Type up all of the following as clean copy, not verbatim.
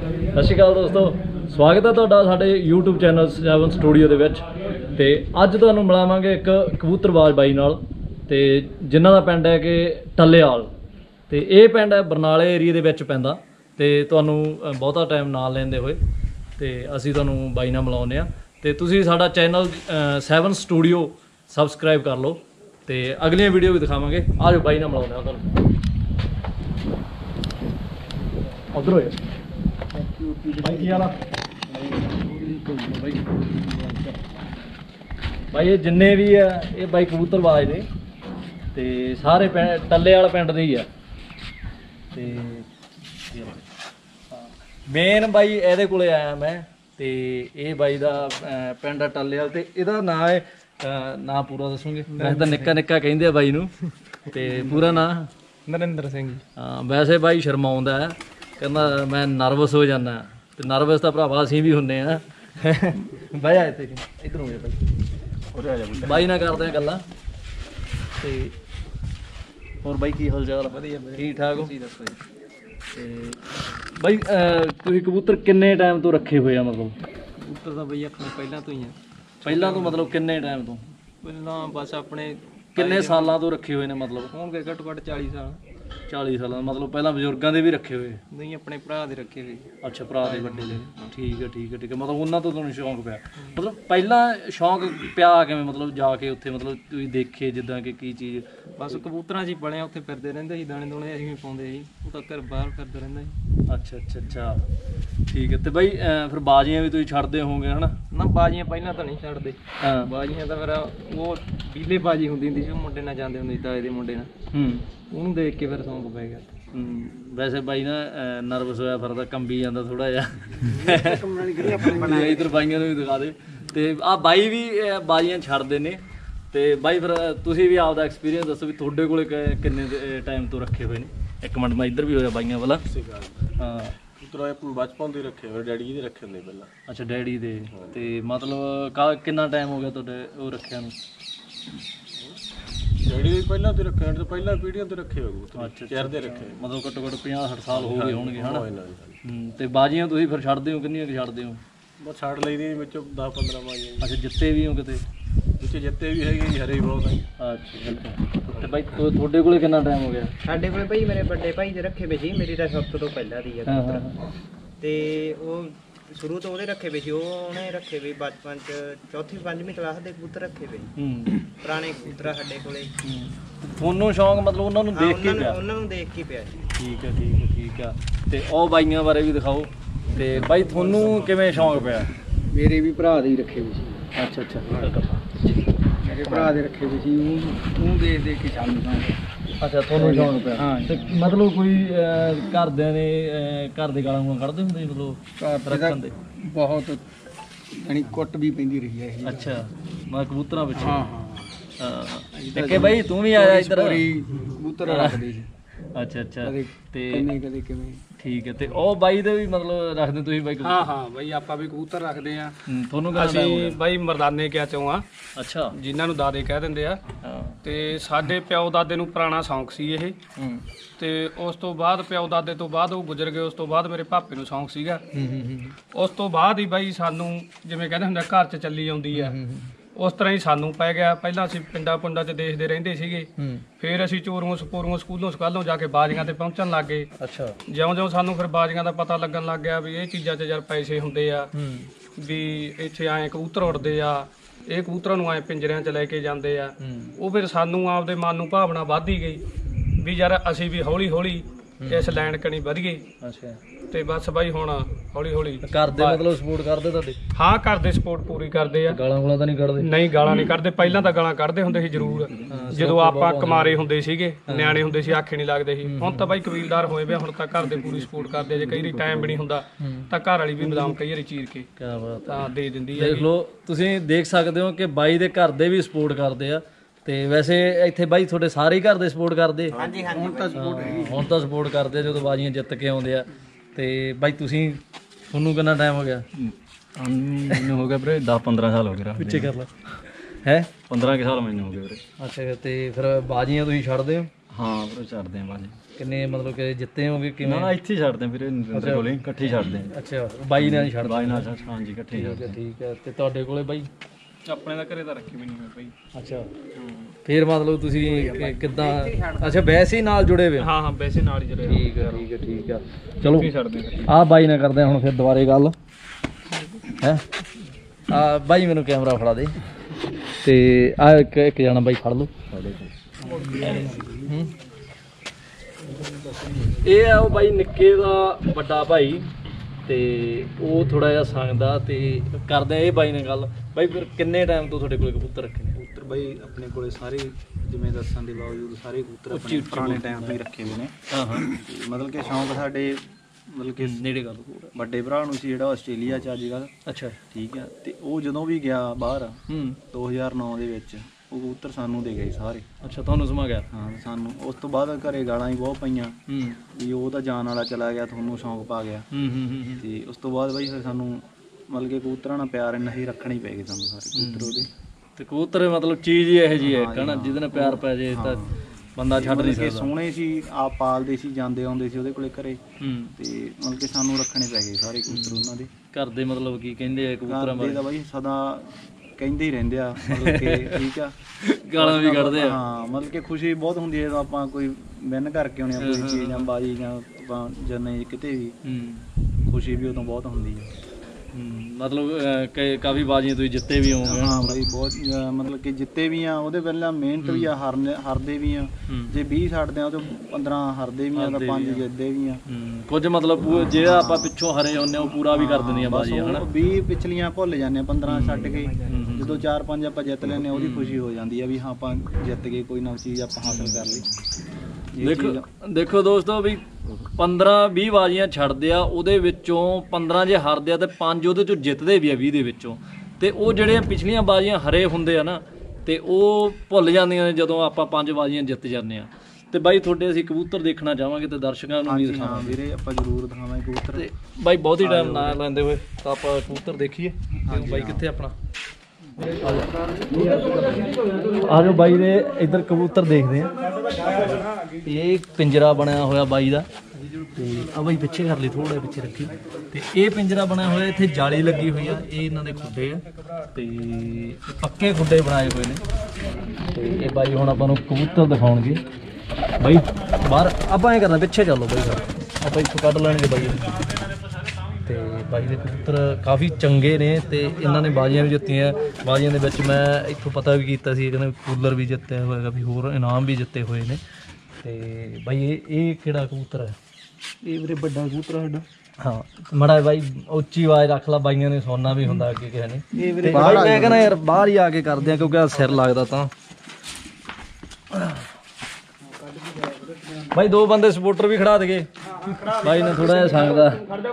ਸਤਿ ਸ਼੍ਰੀ ਅਕਾਲ ਦੋਸਤੋ, ਸਵਾਗਤ ਹੈ ਤੁਹਾਡਾ ਸਾਡੇ YouTube ਚੈਨਲ 7 ਸਟੂਡੀਓ ਦੇ ਵਿੱਚ। ਤੇ ਅੱਜ ਤੁਹਾਨੂੰ ਮਿਲਾਵਾਂਗੇ ਇੱਕ ਕਬੂਤਰਬਾਜ਼ ਬਾਈ ਨਾਲ, ਤੇ ਜਿਨ੍ਹਾਂ ਦਾ ਪਿੰਡ ਹੈ ਕਿ ਟੱਲੇਵਾਲ, ਤੇ ਇਹ ਪਿੰਡ ਹੈ ਬਰਨਾਲੇ ਏਰੀਏ ਦੇ ਵਿੱਚ ਪੈਂਦਾ। ਤੇ ਤੁਹਾਨੂੰ ਬਹੁਤਾ ਟਾਈਮ ਨਾਲ ਲੈਂਦੇ ਹੋਏ ਤੇ ਅਸੀਂ ਤੁਹਾਨੂੰ ਬਾਈ ਨਾਲ ਮਿਲਾਉਂਦੇ ਹਾਂ। ਤੇ ਤੁਸੀਂ ਸਾਡਾ ਚੈਨਲ 7 ਸਟੂਡੀਓ ਸਬਸਕ੍ਰਾਈਬ ਕਰ ਲਓ, ਤੇ ਅਗਲੀਆਂ ਵੀਡੀਓ ਵੀ ਦਿਖਾਵਾਂਗੇ। ਆ ਜਾਓ ਬਾਈ ਨਾਲ ਮਿਲਾਉਂਦੇ ਹਾਂ ਤੁਹਾਨੂੰ। ਉਧਰ ਹੋਇਆ भाई की हाल भाई ये जिन्ने भी है ये बाई कबूतरबाज ने, ते सारे टल्लेवाल पिंड दे ही है। ते मेन बाई ਇਹਦੇ ਕੋਲੇ आया मैं, ते ये बाई दा पिंड है टल्लेवाल, ते ਇਹਦਾ ਨਾਂ है ना पूरा दसूंगे, वैसे तो निक्का निक्का कहंदे आ बाई नूं, ते पूरा ਨਾਂ नरिंदर सिंह। हाँ वैसे बाई शर्माउंदा है, कहना मैं नर्वस हो जाना, तो नर्वस तो भरावा असीं भी हुन्ने आ। बह जा इत्थे, इधर हो जा भाई, बाई ना करदे आ गल्लां। ते होर बाई की हाल चाल? वधिया ठीक ठाक हो? ते बाई तुसीं कबूतर किन्ने टाइम तो रखे हुए आ? मतलब कबूतर तो बई अपने पहला तो ही है। पहला तो मतलब किन्ने टाइम तो? पहला बस अपने किन्ने सालां तो रखे हुए ने? मतलब होणगे घट्टो घट्ट 40 साल। 40 साल मतलब पहला बजुर्गों के भी रखे हुए? नहीं अपने भरा दे रखे हुए। अच्छा भरा दे वड्डे दे, ठीक है ठीक है ठीक है। मतलब उन्होंने तो तुहानूं शौक पिया, मतलब पहला शौक पिया किवें? मतलब जाके उत्थे मतलब तुसीं देखे जिद्दां कि की चीज़? बस कबूतरां 'च ही पले उत्थे फिरदे रहिंदे सी, दाने दूने असीं भी पाउंदे सी, ਉਹ ਤਾਂ ਘਰ ਬਾਹਰ ਫਿਰਦਾ ਰਹਿੰਦਾ ਸੀ। अच्छा अच्छा अच्छा ठीक है। तो बई फिर बाजियां भी तुसीं छड्डदे होवोगे है ना? ਨਾ ਬਾਜੀਆਂ ਪਹਿਲਾਂ ਤਾਂ ਨਹੀਂ ਛੱਡਦੇ। हाँ ਬਾਜੀਆਂ ਤਾਂ ਫਿਰ ਉਹ ਬੀਲੇ ਬਾਜੀ ਹੁੰਦੀ ਹੁੰਦੀ ਸੀ, ਉਹ ਮੁੰਡੇ ਨਾਲ ਜਾਂਦੇ ਹੁੰਦੇ ਸੀ, ਤਾਏ ਦੇ ਮੁੰਡੇ ਨਾਲ, ਉਹਨੂੰ ਦੇਖ ਕੇ ਫਿਰ ਸ਼ੌਂਕ ਪੈ ਗਿਆ। वैसे बाई ना नर्वस होया फिरदा, कंबी जांदा थोड़ा जिहा। इधर बाईयां नूं भी दिखा दे। ते आ बाई भी बाजियां छड्डदे ने। ते बाई फिर तुसीं भी आपदा एक्सपीरियंस दस्सो भी तुहाडे कोले किन्ने टाइम तो रखे हुए ने? एक मिनट मैं इधर भी होया बाईयां वाला। हाँ बचपन तो रखे हुए, डैडी दे रखे हुंदे पहला। अच्छा डैडी दे, ते मतलब किन्ना टाइम हो गया तुहाडे ओह रखिया नूं? डैडी दे पहला तो रखे, तो पहला पीढ़ियां तो रखे हुए कबूतर। अच्छा चेर दे रखे, मतलब घट्टो घट्ट 50-60 साल हो गए होणगे है ना? ते बाजियां तुसीं फिर छड्डदे हो, किन्नियां कि छड्डदे हो? बस छड़ लईदी विचों 10-15 बाजियां। अच्छा जित्ते भी हो किते? विच जित्ते भी हैगे जी, हरे ही बहुत है। अच्छा ते बाई ਤੁਹਾਡੇ ਕੋਲੇ ਕਿੰਨਾ ਟਾਈਮ ਹੋ ਗਿਆ? ਸਾਡੇ ਕੋਲੇ ਭਾਈ ਮੇਰੇ ਵੱਡੇ ਭਾਈ ਦੇ ਰੱਖੇ ਵੇ ਸੀ, ਮੇਰੀ ਤਾਂ ਸਭ ਤੋਂ ਪਹਿਲਾਂ ਦੀ ਹੈ ਕਬੂਤਰ। ਤੇ ਉਹ ਸ਼ੁਰੂ ਤੋਂ ਉਹਦੇ ਰੱਖੇ ਵੇ ਸੀ, ਉਹਨੇ ਰੱਖੇ ਵੇ ਬਚਪਨ ਚ 4ਵੀਂ-5ਵੀਂ ਕਲਾਸ ਦੇ ਕਬੂਤਰ ਰੱਖੇ ਵੇ। ਪੁਰਾਣੇ ਕਬੂਤਰ ਸਾਡੇ ਕੋਲੇ। ਤੁਹਾਨੂੰ ਸ਼ੌਂਕ ਮਤਲਬ ਉਹਨਾਂ ਨੂੰ ਦੇਖ ਕੇ ਪਿਆ? ਉਹਨਾਂ ਨੂੰ ਦੇਖ ਕੇ ਪਿਆ ਜੀ। ਠੀਕ ਹੈ ਠੀਕ ਹੈ ਠੀਕ ਆ। ਤੇ ਉਹ ਬਾਈਆਂ ਬਾਰੇ ਵੀ ਦਿਖਾਓ। ਤੇ ਬਾਈ ਤੁਹਾਨੂੰ ਕਿਵੇਂ ਸ਼ੌਂਕ ਪਿਆ? ਮੇਰੇ ਵੀ ਭਰਾ ਦੇ ਹੀ ਰੱਖੇ ਵੇ ਸੀ। ਅੱਛਾ ਅੱਛਾ ਮੇਰੇ ਭਰਾ ਦੇ ਰੱਖੇ ਵੇ ਸੀ, ਉਹ ਦੇਖ ਦੇਖ ਕੇ ਸਾਨੂੰ ਸ਼ੌਂਕ। ਅੱਛਾ ਤੁਹਾਨੂੰ ਸ਼ੌਂਕ ਪਿਆ? ਹਾਂ। ਤੇ ਮਤਲਬ ਕੋਈ ਘਰਦਿਆਂ ਨੇ ਘਰ ਦੇ ਗਾਲਾਂ ਕੱਢਦੇ ਹੁੰਦੇ ਮਤਲਬ ਘਰ ਰੱਖਣ ਦੇ? ਬਹੁਤ ਯਾਨੀ ਕੁੱਟ ਵੀ ਪੈਂਦੀ ਰਹੀ ਹੈ ਇਹ। ਅੱਛਾ ਮੈਂ ਕਬੂਤਰਾਂ ਪਿੱਛੇ? ਹਾਂ ਹਾਂ ਕਿ ਬਾਈ ਤੂੰ ਵੀ ਆਇਆ ਇੱਧਰ? ਕਬੂਤਰ ਰੱਖਦੇ ਸੀ। ਅੱਛਾ ਅੱਛਾ ਤੇ ਕਦੇ ਕਿਵੇਂ। ਠੀਕ ਹੈ। ਤੇ ਉਹ ਬਾਈ ਦੇ ਵੀ ਮਤਲਬ ਰੱਖਦੇ ਤੁਸੀਂ ਬਾਈ? ਹਾਂ ਹਾਂ ਬਾਈ ਆਪਾਂ ਵੀ ਕਬੂਤਰ ਰੱਖਦੇ ਆ। ਤੁਹਾਨੂੰ ਕਿੰਨਾ ਟਾਈਮ ਹੋ ਅਸੀਂ ਗਿਆ? ਬਾਈ ਮਰਦਾਨੇ ਕਿਆ ਚੋਂ ਆ, ਅੱਛਾ ਜਿਨ੍ਹਾਂ ਨੂੰ ਦਾਦੇ ਕਹਿ ਦਿੰਦੇ ਆ। ਹਾਂ ਤੇ ਸਾਡੇ ਪਿਓ ਦਾਦੇ ਨੂੰ ਪੁਰਾਣਾ ਸ਼ੌਂਕ ਸੀ ਇਹ। ਤੇ ਉਸ ਤੋਂ ਬਾਅਦ ਪਿਓ ਦਾਦੇ ਤੋਂ ਬਾਅਦ ਉਹ ਗੁਜ਼ਰ ਗਏ, ਉਸ ਤੋਂ ਬਾਅਦ ਮੇਰੇ ਭਾਪੇ ਨੂੰ ਸ਼ੌਂਕ ਸੀਗਾ। ਉਸ ਤੋਂ ਬਾਅਦ ਹੀ ਬਾਈ ਸਾਨੂੰ ਜਿਵੇਂ ਕਹਿੰਦੇ ਹੁੰਦੇ ਘਰ 'ਚ ਚੱਲੀ ਆਉਂਦੀ ਆ, ਉਸ ਤਰ੍ਹਾਂ ਹੀ ਸਾਨੂੰ ਪੈ ਗਿਆ। ਪਹਿਲਾਂ ਅਸੀਂ ਪਿੰਡਾਂ ਪੁੰਡਾਂ 'ਚ ਦੇਖਦੇ ਰਹਿੰਦੇ ਸੀਗੇ, ਫਿਰ ਅਸੀਂ ਚੋਰੀਆਂ ਸਪੋਰੀਆਂ ਸਕੂਲੋਂ ਸਕਾਲੋਂ ਜਾ ਕੇ ਬਾਜ਼ੀਆਂ ਤੇ ਪਹੁੰਚਣ ਲੱਗ ਗਏ। ਅੱਛਾ ਜਿਉਂ-ਜਿਉਂ ਸਾਨੂੰ ਫਿਰ ਬਾਜ਼ੀਆਂ ਦਾ ਪਤਾ ਲੱਗਣ ਲੱਗ ਗਿਆ ਵੀ ਇਹ ਚੀਜ਼ਾਂ 'ਚ ਯਾਰ ਪੈਸੇ ਹੁੰਦੇ ਆ, ਵੀ ਇੱਥੇ ਐਂ ਕਬੂਤਰ ਉੱਡਦੇ ਆ, ਇਹ ਕਬੂਤਰਾਂ ਨੂੰ ਐਂ ਪਿੰਜਰਿਆਂ 'ਚ ਲੈ ਕੇ ਜਾਂਦੇ ਆ। ਉਹ ਫਿਰ ਸਾਨੂੰ ਆਪਦੇ ਮਨ ਨੂੰ ਭਾਵਨਾ ਵੱਧਦੀ ਗਈ ਵੀ ਯਾਰ ਅਸੀਂ ਵੀ ਹੌਲੀ ਹੌਲੀ ਇਸ ਲਾਈਨ ਕਣੀ ਵਧ ਗਏ। ਅੱਛਾ ਤੇ ਬਸ ਬਾਈ ਹੁਣ ਹੌਲੀ ਹੌਲੀ ਕਰਦੇ ਮਤਲਬ ਸਪੋਰਟ ਕਰਦੇ ਤੁਹਾਡੇ? ਹਾਂ ਘਰ ਦੇ ਸਪੋਰਟ ਪੂਰੀ ਕਰਦੇ ਆ। ਗਾਲਾਂ ਗੂਲਾਂ ਤਾਂ ਨਹੀਂ ਕੱਢਦੇ? ਨਹੀਂ ਗਾਲਾਂ ਨਹੀਂ ਕੱਢਦੇ, ਪਹਿਲਾਂ ਤਾਂ ਗਾਲਾਂ ਕੱਢਦੇ ਹੁੰਦੇ ਸੀ ਜ਼ਰੂਰ, ਜਦੋਂ ਆਪਾਂ ਕਮਾਰੇ ਹੁੰਦੇ ਸੀਗੇ, ਨਿਆਣੇ ਹੁੰਦੇ ਸੀ, ਆਖੇ ਨਹੀਂ ਲੱਗਦੇ ਸੀ। ਹੁਣ ਤਾਂ ਬਾਈ ਕਬੀਲਦਾਰ ਹੋਏ ਵੇ, ਹੁਣ ਤਾਂ ਘਰ ਦੇ ਪੂਰੀ ਸਪੋਰਟ ਕਰਦੇ ਆ। ਜੇ ਕਈ ਵਾਰੀ ਟਾਈਮ ਵੀ ਨਹੀਂ ਹੁੰਦਾ ਤਾਂ ਘਰ ਵਾਲੀ ਵੀ ਬਦਾਮ ਕਈ ਵਾਰੀ ਚੀਰ ਕੇ ਕਿਆ ਬਾਤ ਤਾਂ ਦੇ ਦਿੰਦੀ ਹੈ। ਦੇਖ ਲਓ ਤੁਸੀਂ ਦੇਖ ਸਕਦੇ ਹੋ ਕਿ ਬਾਈ ਦੇ ਘਰ ਦੇ ਵੀ ਸਪੋਰਟ ਕਰਦੇ ਆ। ਤੇ ਵੈਸੇ ਇੱਥੇ ਬਾਈ ਤੁਹਾਡੇ ਸਾਰੇ ਹੀ ਘਰ ਦੇ ਸਪੋਰਟ ਕਰਦੇ? ਹਾਂਜੀ ਹਾਂਜੀ ਹੁਣ ਤਾਂ ਸਪੋਰਟ ਕਰਦੇ ਜਦੋਂ ਬਾਜ਼ੀਆਂ ਜਿੱਤ ਕੇ ਆਉਂਦੇ ਆ। ਤੇ ਬਾਈ ਤੁਸੀਂ ਤੁਹਾਨੂੰ ਕਿੰਨਾ ਟਾਈਮ ਹੋ ਗਿਆ? ਮੈਨੂੰ ਹੋ ਗਿਆ ਵੀਰੇ 10-15 ਸਾਲ ਹੋ ਗਏ। ਪਿੱਛੇ ਕਰ ਲਾ ਹੈ 15 ਸਾਲ ਮੈਨੂੰ ਹੋ ਗਏ ਵੀਰੇ। ਅੱਛਾ ਤੇ ਫਿਰ ਬਾਜ਼ੀਆਂ ਤੁਸੀਂ ਛੱਡਦੇ ਹੋ? ਹਾਂ ਵੀਰੇ ਛੱਡਦੇ ਆ ਬਾਜੀ। ਕਿੰਨੇ ਮਤਲਬ ਕਿ ਜਿੱਤੇ ਹੋਗੇ ਕਿਵੇਂ? ਨਾ ਇੱਥੇ ਹੀ ਛੱਡਦੇ ਵੀਰੇ ਨਰਿੰਦਰ ਕੋਲੇ ਇਕੱਠੇ ਹੀ ਛੱਡਦੇ ਅੱਛਾ ਬਾਈ ਨਾਲ ਹੀ ਛੱਡਦੇ? ਬਾਈ ਨਾਲ ਹਾਂਜੀ ਇਕੱਠੇ ਹੀ ਛੱਡਦੇ। ਠੀਕ ਹੈ। ਤੇ ਤੁਹਾਡੇ ਕੋਲੇ ਬਾਈ? ਆਪਣੇ ਦਾ ਘਰੇ ਤਾਂ ਰੱਖੇ ਵੀ ਨਹੀਂ ਹੋਏ ਬਾਈ। ਅੱਛਾ ਫਿਰ ਮਤਲਬ ਤੁਸੀਂ ਕਿੱਦਾਂ? ਅੱਛਾ ਵੈਸੇ ਹੀ ਨਾਲ ਜੁੜੇ ਹੋਏ? ਹਾਂ ਵੈਸੇ ਨਾਲ ਹੀ ਜੁੜੇ। ਠੀਕ ਹੈ ਠੀਕ ਹੈ ਠੀਕ ਹੈ। ਚਲੋ ਛੱਡਦੇ ਆਹ ਬਾਈ ਨਾਲ ਕਰਦੇ ਹੁਣ ਫਿਰ ਦੁਬਾਰੇ ਗੱਲ ਹੈ। ਆ ਬਾਈ ਮੈਨੂੰ ਕੈਮਰਾ ਫੜਾ ਦੇ ਤੇ ਆ ਇੱਕ ਜਣਾ ਬਾਈ ਫੜ ਲਓ। ਇਹ ਆ ਉਹ ਬਾਈ ਨਿੱਕੇ ਦਾ ਵੱਡਾ ਭਾਈ ਤੇ ਉਹ ਥੋੜਾ ਜਿਹਾ ਸੰਗਦਾ ਤੇ ਕਰਦੇ ਆ ਇਹ ਬਾਈ ਨਾਲ ਗੱਲ। ਬਾਈ ਫਿਰ ਕਿੰਨੇ ਟਾਈਮ ਤੋਂ ਤੁਹਾਡੇ ਕੋਲ ਕਬੂਤਰ ਰੱਖੇ ਨੇ? ਕਬੂਤਰ ਬਾਈ ਆਪਣੇ ਕੋਲੇ ਸਾਰੇ ਜਿਵੇਂ ਦੱਸਣ ਦੇ ਬਾਵਜੂਦ ਸਾਰੇ ਕਬੂਤਰ ਆਪਣੇ ਪੁਰਾਣੇ ਟਾਈਮ ਤੋਂ ਹੀ ਰੱਖੇ ਹੋਏ ਨੇ। ਹਾਂ ਹਾਂ ਮਤਲਬ ਕਿ ਸ਼ੌਂਕ ਸਾਡੇ ਮਤਲਬ ਕਿ ਨੇੜੇ ਗੱਲ ਵੱਡੇ ਭਰਾ ਨੂੰ ਸੀ ਜਿਹੜਾ ਆਸਟ੍ਰੇਲੀਆ 'ਚ ਅੱਜ ਕੱਲ੍ਹ। ਅੱਛਾ ਠੀਕ ਆ। ਤੇ ਉਹ ਜਦੋਂ ਵੀ ਗਿਆ ਬਾਹਰ 2009 ਦੇ ਵਿੱਚ ਉਹ ਕਬੂਤਰ ਸਾਨੂੰ ਦੇ ਗਏ ਸਾਰੇ। ਅੱਛਾ ਤੁਹਾਨੂੰ ਸਮਾ ਗਿਆ? ਹਾਂ ਸਾਨੂੰ ਉਸ ਤੋਂ ਬਾਅਦ ਘਰੇ ਗਾਲਾਂ ਹੀ ਬਹੁਤ ਪਈਆਂ ਵੀ ਉਹ ਤਾਂ ਜਾਨ ਵਾਲਾ ਚਲਾ ਗਿਆ ਤੁਹਾਨੂੰ ਸ਼ੌਂਕ ਪਾ ਗਿਆ। ਤੇ ਉਸ ਤੋਂ ਬਾਅਦ ਬਾਈ ਫਿਰ ਸਾਨੂੰ ਮਤਲਬ ਕਿ ਕਬੂਤਰਾਂ ਨਾਲ ਪਿਆਰ ਇੰਨਾ ਹੀ ਰੱਖਣਾ ਹੀ ਪੈ ਗਿਆ ਸਾਨੂੰ ਸਾਰੇ ਕਬੂਤਰ ਉਹਦੇ। ਤੇ ਕਬੂਤਰ ਮਤਲਬ ਚੀਜ਼ ਹੀ ਇਹੋ ਜਿਹੀ ਹੈ ਕਹਿਣਾ ਜਿਹਦੇ ਨਾਲ ਪਿਆਰ ਪੈ ਜੇ ਤਾਂ ਬੰਦਾ ਛੱਡ ਨਹੀਂ ਸਕਦਾ। ਸੋਹਣੇ ਸੀ ਆਪ ਪਾਲਦੇ ਸੀ ਜਾਂਦੇ ਆਉਂਦੇ ਸੀ ਉਹਦੇ ਕੋਲੇ ਘਰੇ ਤੇ ਮਤਲਬ ਕਿ ਸਾਨੂੰ ਰੱਖਣੇ ਪੈ ਗਏ ਸਾਰੇ ਕਬੂਤਰ ਉਹਨਾਂ ਦੇ। ਘਰ ਦੇ ਮਤਲਬ ਕੀ ਕਹਿੰਦੇ ਆ ਕਬੂਤਰਾਂ ਬਾਰੇ? ਤਾਂ ਬਾਈ ਸਦਾ ਕਹਿੰਦੇ ਹੀ ਰਹਿੰਦੇ ਆ ਮਤਲਬ ਕਿ ਠੀਕ ਆ ਗਾਲਾਂ ਵੀ ਕੱਢਦੇ ਆ। ਹਾਂ ਮਤਲਬ ਕਿ ਖੁਸ਼ੀ ਬਹੁਤ ਹੁੰਦੀ ਹੈ ਜਦੋਂ ਆਪਾਂ ਕੋਈ ਵਿਨ ਕਰਕੇ ਆਉਣੇ ਆ ਕੋਈ ਚੀਜ਼ ਜਾਂ ਬਾਜੀ ਜਾਂ ਆਪਾਂ ਜਨੇ ਕਿਤੇ ਵੀ ਖੁਸ਼ੀ ਵੀ ਉਦੋਂ ਬਹੁਤ ਹੁੰਦੀ ਹੈ। ਮਤਲਬ ਕਾਫੀ ਬਾਜ਼ੀਆਂ ਤੁਸੀਂ ਜਿੱਤੇ ਵੀ ਹੋਵੋਗੇ? ਹਾਂ ਬਾਈ ਬਹੁਤ ਮਤਲਬ ਕਿ ਜਿੱਤੇ ਵੀ ਆ ਉਹਦੇ ਪਹਿਲਾਂ ਮਿਹਨਤ ਵੀ ਆ ਹਾਰਦੇ ਵੀ ਆ। ਜੇ 20 ਛੱਡਦੇ ਆ ਉਹ 'ਚੋਂ 15 ਹਾਰਦੇ ਵੀ ਆ ਤਾਂ 5 ਜਿੱਤਦੇ ਵੀ ਆ। ਕੁਝ ਮਤਲਬ ਜਿਹੜਾ ਆਪਾਂ ਪਿੱਛੋਂ ਹਰੇ ਹੁੰਦੇ ਉਹ ਪੂਰਾ ਵੀ ਕਰ ਦਿੰਦੀਆਂ ਬਾਜ਼ੀਆਂ ਹਨਾ। 20 ਪਿਛਲੀਆਂ ਭੁੱਲ ਜਾਂਦੇ ਆ 15 ਛੱਡ ਕੇ ਜਦੋਂ 4-5 ਆਪਾਂ ਜਿੱਤ ਲੈਂਦੇ ਉਹਦੀ ਖੁਸ਼ੀ ਹੋ ਜਾਂਦੀ ਆ ਵੀ ਹਾਂ ਆਪਾਂ ਜਿੱਤ ਗਏ ਕੋਈ ਨਾ ਚੀਜ਼ ਆਪਾਂ ਹਾਸਲ ਕਰ ਲਈ। ਦੇਖੋ ਦੋਸਤੋ ਵੀ 15-20 ਬਾਜ਼ੀਆਂ ਛੱਡਦੇ ਆ ਉਹਦੇ ਵਿੱਚੋਂ 15 ਜੇ ਹਾਰਦੇ ਆ ਤੇ 5 ਉਹਦੇ ਚੋਂ ਜਿੱਤਦੇ ਵੀ ਆ 20 ਦੇ ਵਿੱਚੋਂ। ਤੇ ਉਹ ਜਿਹੜੇ ਪਿਛਲੀਆਂ ਬਾਜ਼ੀਆਂ ਹਰੇ ਹੁੰਦੇ ਆ ਨਾ ਤੇ ਉਹ ਭੁੱਲ ਜਾਂਦੀਆਂ ਨੇ ਜਦੋਂ ਆਪਾਂ 5 ਬਾਜ਼ੀਆਂ ਜਿੱਤ ਜਾਂਦੇ ਆ। ਤੇ ਬਾਈ ਤੁਹਾਡੇ ਅਸੀਂ ਕਬੂਤਰ ਦੇਖਣਾ ਚਾਹਾਂਗੇ ਤੇ ਦਰਸ਼ਕਾਂ ਨੂੰ ਵੀ ਦਿਖਾਵਾਂਗੇ ਵੀਰੇ ਆਪਾਂ ਜ਼ਰੂਰ ਦਿਖਾਵਾਂਗੇ ਕਬੂਤਰ। ਤੇ ਬਾਈ ਬਹੁਤੀ ਟਾਈਮ ਨਾ ਲੈਂਦੇ ਹੋਏ ਤਾਂ ਆਪਾਂ ਕਬੂਤਰ ਦੇਖੀਏ। ਬਾਈ ਕਿੱਥੇ ਆਪਣਾ? ਆ ਜਾਓ ਬਾਈ ਦੇ ਇੱਧਰ ਕਬੂਤਰ ਦੇਖਦੇ ਆ। ਇਹ ਪਿੰਜਰਾ ਬਣਿਆ ਹੋਇਆ ਬਾਈ ਦਾ ਤੇ ਆ ਬਾਈ ਪਿੱਛੇ ਕਰ ਲਈ ਥੋੜਾ ਪਿੱਛੇ ਰੱਖੀ। ਤੇ ਇਹ ਪਿੰਜਰਾ ਬਣਿਆ ਹੋਇਆ ਇੱਥੇ ਜਾਲੀ ਲੱਗੀ ਹੋਈ ਆ। ਇਹ ਇਹਨਾਂ ਦੇ ਖੁੱਡੇ ਆ ਤੇ ਪੱਕੇ ਖੁੱਡੇ ਬਣਾਏ ਹੋਏ ਨੇ। ਤੇ ਇਹ ਬਾਈ ਹੁਣ ਆਪਾਂ ਨੂੰ ਕਬੂਤਰ ਦਿਖਾਉਣਗੇ। ਬਾਈ ਬਾਹਰ ਆਪਾਂ ਐਂ ਕਰਨਾ ਪਿੱਛੇ ਚੱਲੋ ਬਾਈ ਆਪਾਂ ਇੱਥੋਂ ਕੱਢ ਲੈਣਗੇ ਬਾਈ। ਤੇ ਬਾਈ ਦੇ ਕਬੂਤਰ ਕਾਫੀ ਚੰਗੇ ਨੇ ਤੇ ਇਹਨਾਂ ਨੇ ਬਾਜ਼ੀਆਂ ਵੀ ਜਿੱਤੀਆਂ। ਬਾਜ਼ੀਆਂ ਦੇ ਵਿੱਚ ਮੈਂ ਇੱਥੋਂ ਪਤਾ ਵੀ ਕੀਤਾ ਸੀ ਕਹਿੰਦੇ ਕੂਲਰ ਵੀ ਜਿੱਤਿਆ ਹੋਏਗਾ ਵੀ ਹੋਰ ਇਨਾਮ ਵੀ ਜਿੱਤੇ ਹੋਏ ਨੇ। ਤੇ ਬਾਈ ਇਹ ਕਿਹੜਾ ਕਬੂਤਰ ਹੈ? ਇਹ ਵੀਰੇ ਵੱਡਾ ਕਬੂਤਰ ਸਾਡਾ। ਹਾਂ ਮੜਾ ਬਾਈ ਉੱਚੀ ਆਵਾਜ਼ ਰੱਖ ਲਾ ਬਾਈਆਂ ਨੇ ਸੋਨਾ ਵੀ ਹੁੰਦਾ ਅੱਗੇ ਕਿਸੇ ਨੇ। ਇਹ ਬਾਈ ਮੈਂ ਕਹਿੰਦਾ ਯਾਰ ਬਾਹਰ ਹੀ ਆ ਕੇ ਕਰਦੇ ਆ ਕਿਉਂਕਿ ਸਿਰ ਲੱਗਦਾ ਤਾਂ। ਬਾਈ 2 ਬੰਦੇ ਸਪੋਰਟਰ ਵੀ ਖੜਾ ਦੇਗੇ ਬਾਈ ਨੇ ਥੋੜਾ ਜਿਹਾ ਸੰਗਦਾ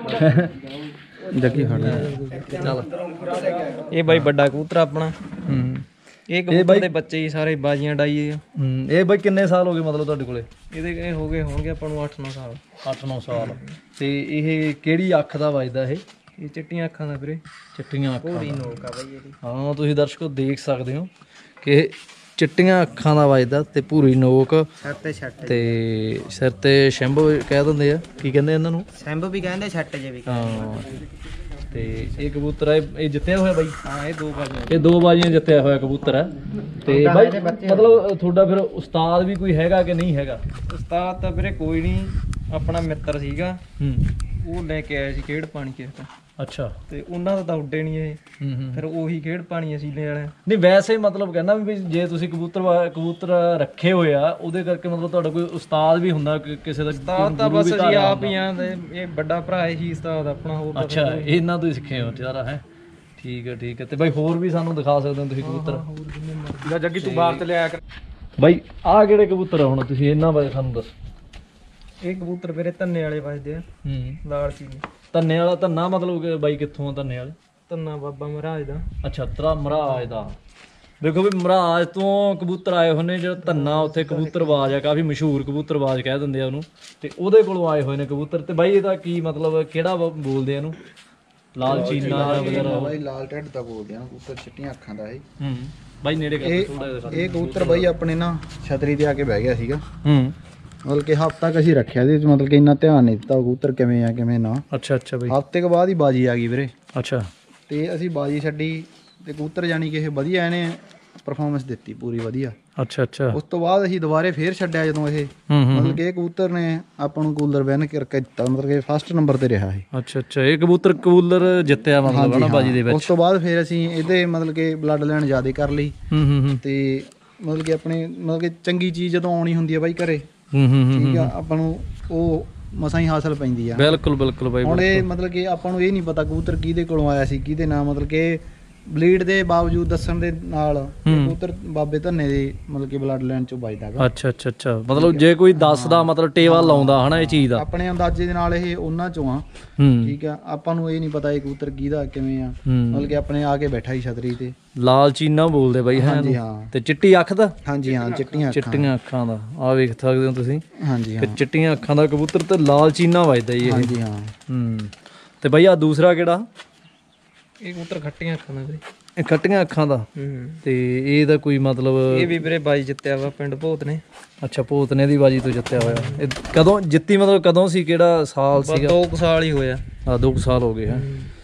ਜੱਗੀ ਖੜਾ ਚੱਲ। ਇਹ ਬਾਈ ਵੱਡਾ ਕਬੂਤਰ ਆਪਣਾ। ਇਹ ਕਬੂਤਰ ਦੇ ਬੱਚੇ ਹੀ ਸਾਰੇ ਬਾਜ਼ੀਆਂ ਡਾਈਏ ਆ। ਇਹ ਬਾਈ ਕਿੰਨੇ ਸਾਲ ਹੋ ਗਏ ਮਤਲਬ ਤੁਹਾਡੇ ਕੋਲੇ? ਇਹਦੇ ਹੋ ਗਏ ਹੋਣਗੇ ਆਪਾਂ ਨੂੰ 8-9 ਸਾਲ। 8-9 ਸਾਲ। ਤੇ ਇਹ ਕਿਹੜੀ ਅੱਖ ਦਾ ਵੱਜਦਾ ਇਹ? ਇਹ ਚਿੱਟੀਆਂ ਅੱਖਾਂ ਦਾ ਵੀਰੇ। ਚਿੱਟੀਆਂ ਅੱਖਾਂ ਘੋੜੀ ਨੋਕ ਆ ਬਾਈ ਇਹਦੀ। ਹਾਂ ਤੁਸੀਂ ਦਰਸ਼ਕੋ ਦੇਖ ਸਕਦੇ ਹੋ ਕਿ ਚਿੱਟੀਆਂ ਅੱਖਾਂ ਦਾ ਵੱਜਦਾ ਤੇ ਭੂਰੀ ਨੋਕ ਸਿਰ ਤੇ ਛੱਟ ਤੇ ਸਿਰ ਤੇ ਸ਼ੰਭ ਕਹਿ ਦਿੰਦੇ ਆ। ਕੀ ਕਹਿੰਦੇ ਇਹਨਾਂ ਨੂੰ? ਸੈਂਬ ਵੀ ਕਹਿੰਦੇ ਛੱਟ ਜੇ ਵੀ। ਹਾਂ ਤੇ ਇਹ ਕਬੂਤਰ ਹੈ ਇਹ ਜਿੱਤਿਆ ਹੋਇਆ ਬਾਈ? ਹਾਂ ਇਹ 2 ਬਾਜ਼ੀਆਂ। ਇਹ 2 ਬਾਜ਼ੀਆਂ ਜਿੱਤਿਆ ਹੋਇਆ ਕਬੂਤਰ ਹੈ। ਤੇ ਬਾਈ ਮਤਲਬ ਤੁਹਾਡਾ ਫਿਰ ਉਸਤਾਦ ਵੀ ਕੋਈ ਹੈਗਾ ਕਿ ਨਹੀਂ ਹੈਗਾ? ਉਸਤਾਦ ਤਾਂ ਵੀਰੇ ਕੋਈ ਨਹੀਂ ਆਪਣਾ ਮਿੱਤਰ ਸੀਗਾ। ਉਹ ਲੈ ਕੇ ਆਇਆ ਸੀ ਖੇਡ ਪਾਣੀ ਕਿਸੇ ਤੋਂ। ਅੱਛਾ। ਤੇ ਉਹਨਾਂ ਦਾ ਤਾਂ ਉੱਡੇ ਨਹੀਂ ਇਹ। ਫਿਰ ਉਹੀ ਖੇਡ ਪਾਣੀ ਅਸੀਂ ਲੈ ਵਾਲੇ। ਨਹੀਂ ਵੈਸੇ ਮਤਲਬ ਕਹਿੰਦਾ ਵੀ ਜੇ ਤੁਸੀਂ ਕਬੂਤਰ ਰੱਖੇ ਹੋਏ ਆ ਉਹਦੇ ਕਰਕੇ ਮਤਲਬ ਤੁਹਾਡਾ ਕੋਈ ਉਸਤਾਦ ਵੀ ਹੁੰਦਾ ਕਿਸੇ ਦਾ? ਉਸਤਾਦ ਤਾਂ ਬਸ ਅਸੀਂ ਆਪ ਹੀ ਆ। ਇਹ ਵੱਡਾ ਭਰਾ ਹੀ ਉਸਤਾਦ ਆਪਣਾ। ਹੋਰ ਅੱਛਾ ਇਹਨਾਂ ਤੋਂ ਹੀ ਸਿੱਖੇ ਹੋ ਸਾਰਾ ਹੈ। ਠੀਕ ਹੈ ਠੀਕ ਹੈ। ਤੇ ਬਾਈ ਹੋਰ ਵੀ ਸਾਨੂੰ ਦਿਖਾ ਸਕਦੇ ਹੋ ਤੁਸੀਂ ਕਬੂਤਰ? ਜੱਗੀ ਤੂੰ ਬਾਹਰ ਤੇ ਲਿਆ ਕਰ ਬਾਈ ਆਹ ਕਿਹੜੇ ਕਬੂਤਰ ਆ ਹੁਣ ਤੁਸੀਂ ਇਹਨਾਂ ਬਾਰੇ ਸਾਨੂੰ ਦੱਸੋ। ਇਹ ਕਬੂਤਰ ਵੀਰੇ ਧੰਨੇ ਵਾਲੇ ਵੱਜਦੇ ਆ। ਲਾਲ ਸੀ ਧੰਨੇ ਵਾਲਾ? ਧੰਨਾ ਮਤਲਬ ਕਿ ਬਾਈ ਕਿੱਥੋਂ ਆ ਧੰਨੇ ਵਾਲੇ? ਧੰਨਾ ਬਾਬਾ ਮਹਾਰਾਜ ਦਾ। ਅੱਛਾ ਤਰਾ ਮਹਾਰਾਜ ਦਾ। ਦੇਖੋ ਵੀ ਮਹਾਰਾਜ ਤੋਂ ਕਬੂਤਰ ਆਏ ਹੋਏ ਨੇ। ਜਿਹੜਾ ਧੰਨਾ ਉੱਥੇ ਕਬੂਤਰਬਾਜ਼ ਆ ਕਾਫੀ ਮਸ਼ਹੂਰ ਕਬੂਤਰਬਾਜ਼ ਕਹਿ ਦਿੰਦੇ ਆ ਉਹਨੂੰ। ਤੇ ਉਹਦੇ ਕੋਲੋਂ ਆਏ ਹੋਏ ਨੇ ਕਬੂਤਰ। ਤੇ ਬਾਈ ਇਹਦਾ ਕੀ ਮਤਲਬ ਕਿਹੜਾ ਬੋਲਦੇ ਆ ਇਹਨੂੰ? ਲਾਲ ਚੀਨਾ ਵਗੈਰਾ? ਬਾਈ ਲਾਲ ਢੱਡ ਦਾ ਬੋਲਦੇ ਆ ਕਬੂਤਰ ਚਿੱਟੀਆਂ ਅੱਖਾਂ ਦਾ ਇਹ। ਬਾਈ ਨੇੜੇ ਕਰ ਥੋੜਾ ਜਿਹਾ। ਇਹ ਕਬੂਤਰ ਬਾਈ ਆਪਣੇ ਨਾ ਛਤਰੀ ਤੇ ਆ ਕੇ ਬਹਿ ਗਿਆ ਸੀਗਾ। ਮਤਲਬ ਕਿ ਹਫ਼ਤਾ ਕੁ ਅਸੀਂ ਰੱਖਿਆ ਇਹਦੇ 'ਚ, ਮਤਲਬ ਕਿ ਇੰਨਾ ਧਿਆਨ ਨਹੀਂ ਦਿੱਤਾ ਕਬੂਤਰ ਕਿਵੇਂ ਆ ਕਿਵੇਂ ਨਾ। ਅੱਛਾ ਅੱਛਾ ਬਈ। ਹਫ਼ਤੇ ਕੁ ਬਾਅਦ ਹੀ ਬਾਜੀ ਆ ਗਈ ਵੀਰੇ। ਅੱਛਾ। ਤੇ ਅਸੀਂ ਬਾਜੀ ਛੱਡੀ ਤੇ ਕਬੂਤਰ ਜਾਣੀ ਕਿ ਇਹ ਵਧੀਆ ਇਹਨੇ ਪਰਫਾਰਮੈਂਸ ਦਿੱਤੀ ਪੂਰੀ ਵਧੀਆ। ਅੱਛਾ ਅੱਛਾ। ਉਸ ਤੋਂ ਬਾਅਦ ਅਸੀਂ ਦੁਬਾਰੇ ਫੇਰ ਛੱਡਿਆ ਜਦੋਂ ਇਹ ਮਤਲਬ ਕਿ ਇਹ ਕਬੂਤਰ ਨੇ ਆਪਾਂ ਨੂੰ ਕੂਲਰ ਵਿਨ ਕਰਕੇ ਦਿੱਤਾ, ਮਤਲਬ ਕਿ ਫਸਟ ਨੰਬਰ ਤੇ ਰਿਹਾ ਇਹ। ਅੱਛਾ ਅੱਛਾ। ਇਹ ਕਬੂਤਰ ਕੂਲਰ ਜਿੱਤਿਆ ਮਤਲਬ ਨਾ ਬਾਜੀ ਦੇ ਵਿੱਚ। ਉਸ ਤੋਂ ਬਾਅਦ ਫੇਰ ਅਸੀਂ ਇਹਦੇ ਮਤਲਬ ਕਿ ਬਲੱਡ ਲਾਈਨ ਜ਼ਿਆਦਾ ਕਰ ਲਈ ਤੇ ਮਤਲਬ ਕਿ ਆਪਣੇ ਮਤਲਬ ਕਿ ਚੰਗੀ ਚੀਜ਼ ਜਦੋਂ ਆਉਣੀ ਹੁੰਦੀ ਹੈ ਬਾਈ ਘਰੇ, ਠੀਕ ਆ, ਆਪਾਂ ਨੂੰ ਉਹ ਮਸਾਂ ਹੀ ਹਾਸਲ ਪੈਂਦੀ ਆ। ਬਿਲਕੁਲ ਬਿਲਕੁਲ ਬਾਈ। ਹੁਣ ਇਹ ਮਤਲਬ ਕਿ ਆਪਾਂ ਨੂੰ ਇਹ ਨਹੀਂ ਪਤਾ ਕਬੂਤਰ ਕਿਹਦੇ ਕੋਲੋਂ ਆਇਆ ਸੀ ਕਿਹਦੇ ਨਾਲ, ਮਤਲਬ ਕਿ ਬਲੀਡ ਦੇ ਬਾਵਜੂਦ ਦੱਸਣ ਦੇ ਨਾਲ ਕਬੂਤਰ ਬਾਬੇ ਧੰਨੇ ਦੇ ਮਤਲਬ ਕਿ ਬਲੱਡ ਲਾਈਨ ਚੋਂ ਵੱਜਦਾ ਗਾ। ਅੱਛਾ ਅੱਛਾ ਅੱਛਾ। ਮਤਲਬ ਜੇ ਕੋਈ ਦੱਸਦਾ ਮਤਲਬ ਟੇਵਾ ਲਾਉਂਦਾ ਹਨਾ ਇਹ ਚੀਜ਼ ਦਾ, ਆਪਣੇ ਅੰਦਾਜ਼ੇ ਦੇ ਨਾਲ ਇਹ ਉਹਨਾਂ ਚੋਂ ਆ। ਠੀਕ ਆ, ਆਪਾਂ ਨੂੰ ਇਹ ਨਹੀਂ ਪਤਾ ਇਹ ਕਬੂਤਰ ਕਿਹਦਾ ਕਿਵੇਂ ਆ, ਮਤਲਬ ਕਿ ਆਪਣੇ ਆ ਕੇ ਬੈਠਾ ਹੀ ਛਤਰੀ ਤੇ। ਲਾਲ ਚੀਨਾ ਬੋਲਦੇ ਬਾਈ ਹੈ। ਹਾਂਜੀ ਹਾਂ। ਤੇ ਚਿੱਟੀ ਅੱਖ ਦਾ। ਹਾਂਜੀ ਹਾਂ, ਚਿੱਟੀਆਂ ਅੱਖਾਂ ਦਾ ਆ ਵੇਖ ਸਕਦੇ ਹੋ ਤੁਸੀਂ। ਹਾਂਜੀ ਹਾਂ, ਚਿੱਟੀਆਂ ਅੱਖਾਂ ਦਾ ਕਬੂਤਰ ਤੇ ਲਾਲ ਚੀਨਾ ਵੱਜਦਾ ਜੀ ਇਹ। ਹਾਂਜੀ ਹਾਂ। ਤੇ ਬਾਈ ਆ ਦੂਸਰਾ ਕਿਹੜਾ? ਇਹ ਕਬੂਤਰ ਖੱਟੀਆਂ ਅੱਖਾਂ ਦਾ ਵੀਰੇ। ਇਹ ਖੱਟੀਆਂ ਅੱਖਾਂ ਦਾ। ਤੇ ਇਹਦਾ ਕੋਈ ਮਤਲਬ? ਇਹ ਵੀ ਵੀਰੇ ਬਾਜੀ ਜਿੱਤਿਆ ਵਾ ਪਿੰਡ ਭੋਤ ਨੇ। ਅੱਛਾ, ਭੋਤਨੇ ਦੀ ਬਾਜੀ ਤੋਂ ਜਿੱਤਿਆ ਹੋਇਆ। ਇਹ ਕਦੋਂ ਜਿੱਤੀ ਮਤਲਬ ਕਦੋਂ ਸੀ, ਕਿਹੜਾ ਸਾਲ ਸੀਗਾ? 2 ਸਾਲ ਹੀ ਹੋਇਆ। 2 ਸਾਲ ਹੋ ਗਏ ਹੈ।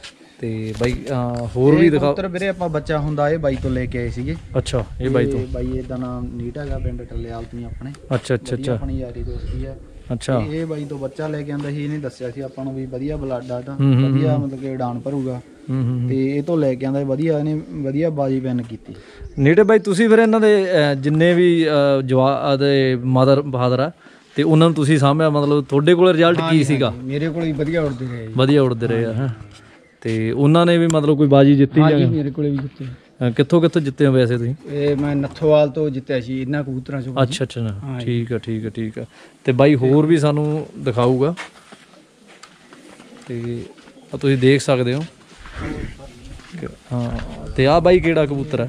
ਤੇ ਬਾਈ ਹੋਰ ਵੀ ਦਿਖਾਓ। ਕਬੂਤਰ ਵੀਰੇ ਆਪਾਂ ਬੱਚਾ ਹੁੰਦਾ ਇਹ ਬਾਈ ਤੋਂ ਲੈ ਕੇ ਆਏ ਸੀਗੇ। ਅੱਛਾ, ਇਹ ਬਾਈ ਤੋਂ। ਬਾਈ ਇਹਦਾ ਨਾਮ ਨੀਟ ਹੈਗਾ, ਪਿੰਡ ਟੱਲੇਵਾਲ ਤੋਂ ਆਪਣੇ। ਅੱਛਾ ਅੱਛਾ ਅੱਛਾ। ਆਪਣੀ ਯਾਰੀ ਦੋਸਤੀ ਆ। ਅੱਛਾ। ਇਹ ਬਾਈ ਤੋਂ ਬੱਚਾ ਲੈ ਕੇ ਆਂਦਾ ਸੀ, ਇਹਨੇ ਦੱਸਿਆ ਸੀ ਆਪਾਂ ਨੂੰ ਵੀ ਵਧੀਆ ਬਲੱਡ ਆ ਤਾਂ ਵਧੀਆ ਮਤਲਬ ਕਿ ਉਡਾਨ ਭਰੂਗਾ। ਤੇ ਇਹ ਤੋਂ ਲੈ ਕੇ ਆਂਦਾ ਵਧੀਆ, ਇਹਨੇ ਵਧੀਆ ਬਾਜੀ ਵਿਨ ਕੀਤੀ। ਨੀਟੇ ਬਾਈ ਤੁਸੀਂ ਫਿਰ ਇਹਨਾਂ ਦੇ ਜਿੰਨੇ ਵੀ ਜਵਾ ਦੇ ਮਦਰ ਫਾਦਰ ਆ ਤੇ ਉਹਨਾਂ ਨੂੰ ਤੁਸੀਂ ਸਾਂਭਿਆ, ਮਤਲਬ ਤੁਹਾਡੇ ਕੋਲ ਰਿਜ਼ਲਟ ਕੀ ਸੀਗਾ? ਮੇਰੇ ਕੋਲ ਹੀ ਵਧੀਆ ਉੜਦੇ ਰਹੇ। ਵਧੀਆ ਉੜਦੇ ਰਹੇ ਆ। ਤੇ ਉਹਨਾਂ ਨੇ ਵੀ ਮਤਲਬ ਕੋਈ ਬਾਜੀ ਜਿੱਤੀ? ਹਾਂਜੀ, ਮੇਰੇ ਕੋਲੇ ਵੀ ਜਿੱਤੇ। ਕਿੱਥੋਂ ਕਿੱਥੋਂ ਜਿੱਤੇ ਹੋ ਵੈਸੇ ਤੁਸੀਂ? ਇਹ ਮੈਂ ਨੱਥੋਵਾਲ ਤੋਂ ਜਿੱਤਿਆ ਸੀ ਇਹਨਾਂ ਕਬੂਤਰਾਂ ਚੋਂ। ਅੱਛਾ ਅੱਛਾ, ਠੀਕ ਆ ਠੀਕ ਆ ਠੀਕ ਆ। ਤੇ ਬਾਈ ਹੋਰ ਵੀ ਸਾਨੂੰ ਦਿਖਾਊਗਾ ਤੇ ਤੁਸੀਂ ਦੇਖ ਸਕਦੇ ਹੋ। ਹਾਂ, ਤੇ ਆ ਬਾਈ ਕਿਹੜਾ ਕਬੂਤਰ ਹੈ?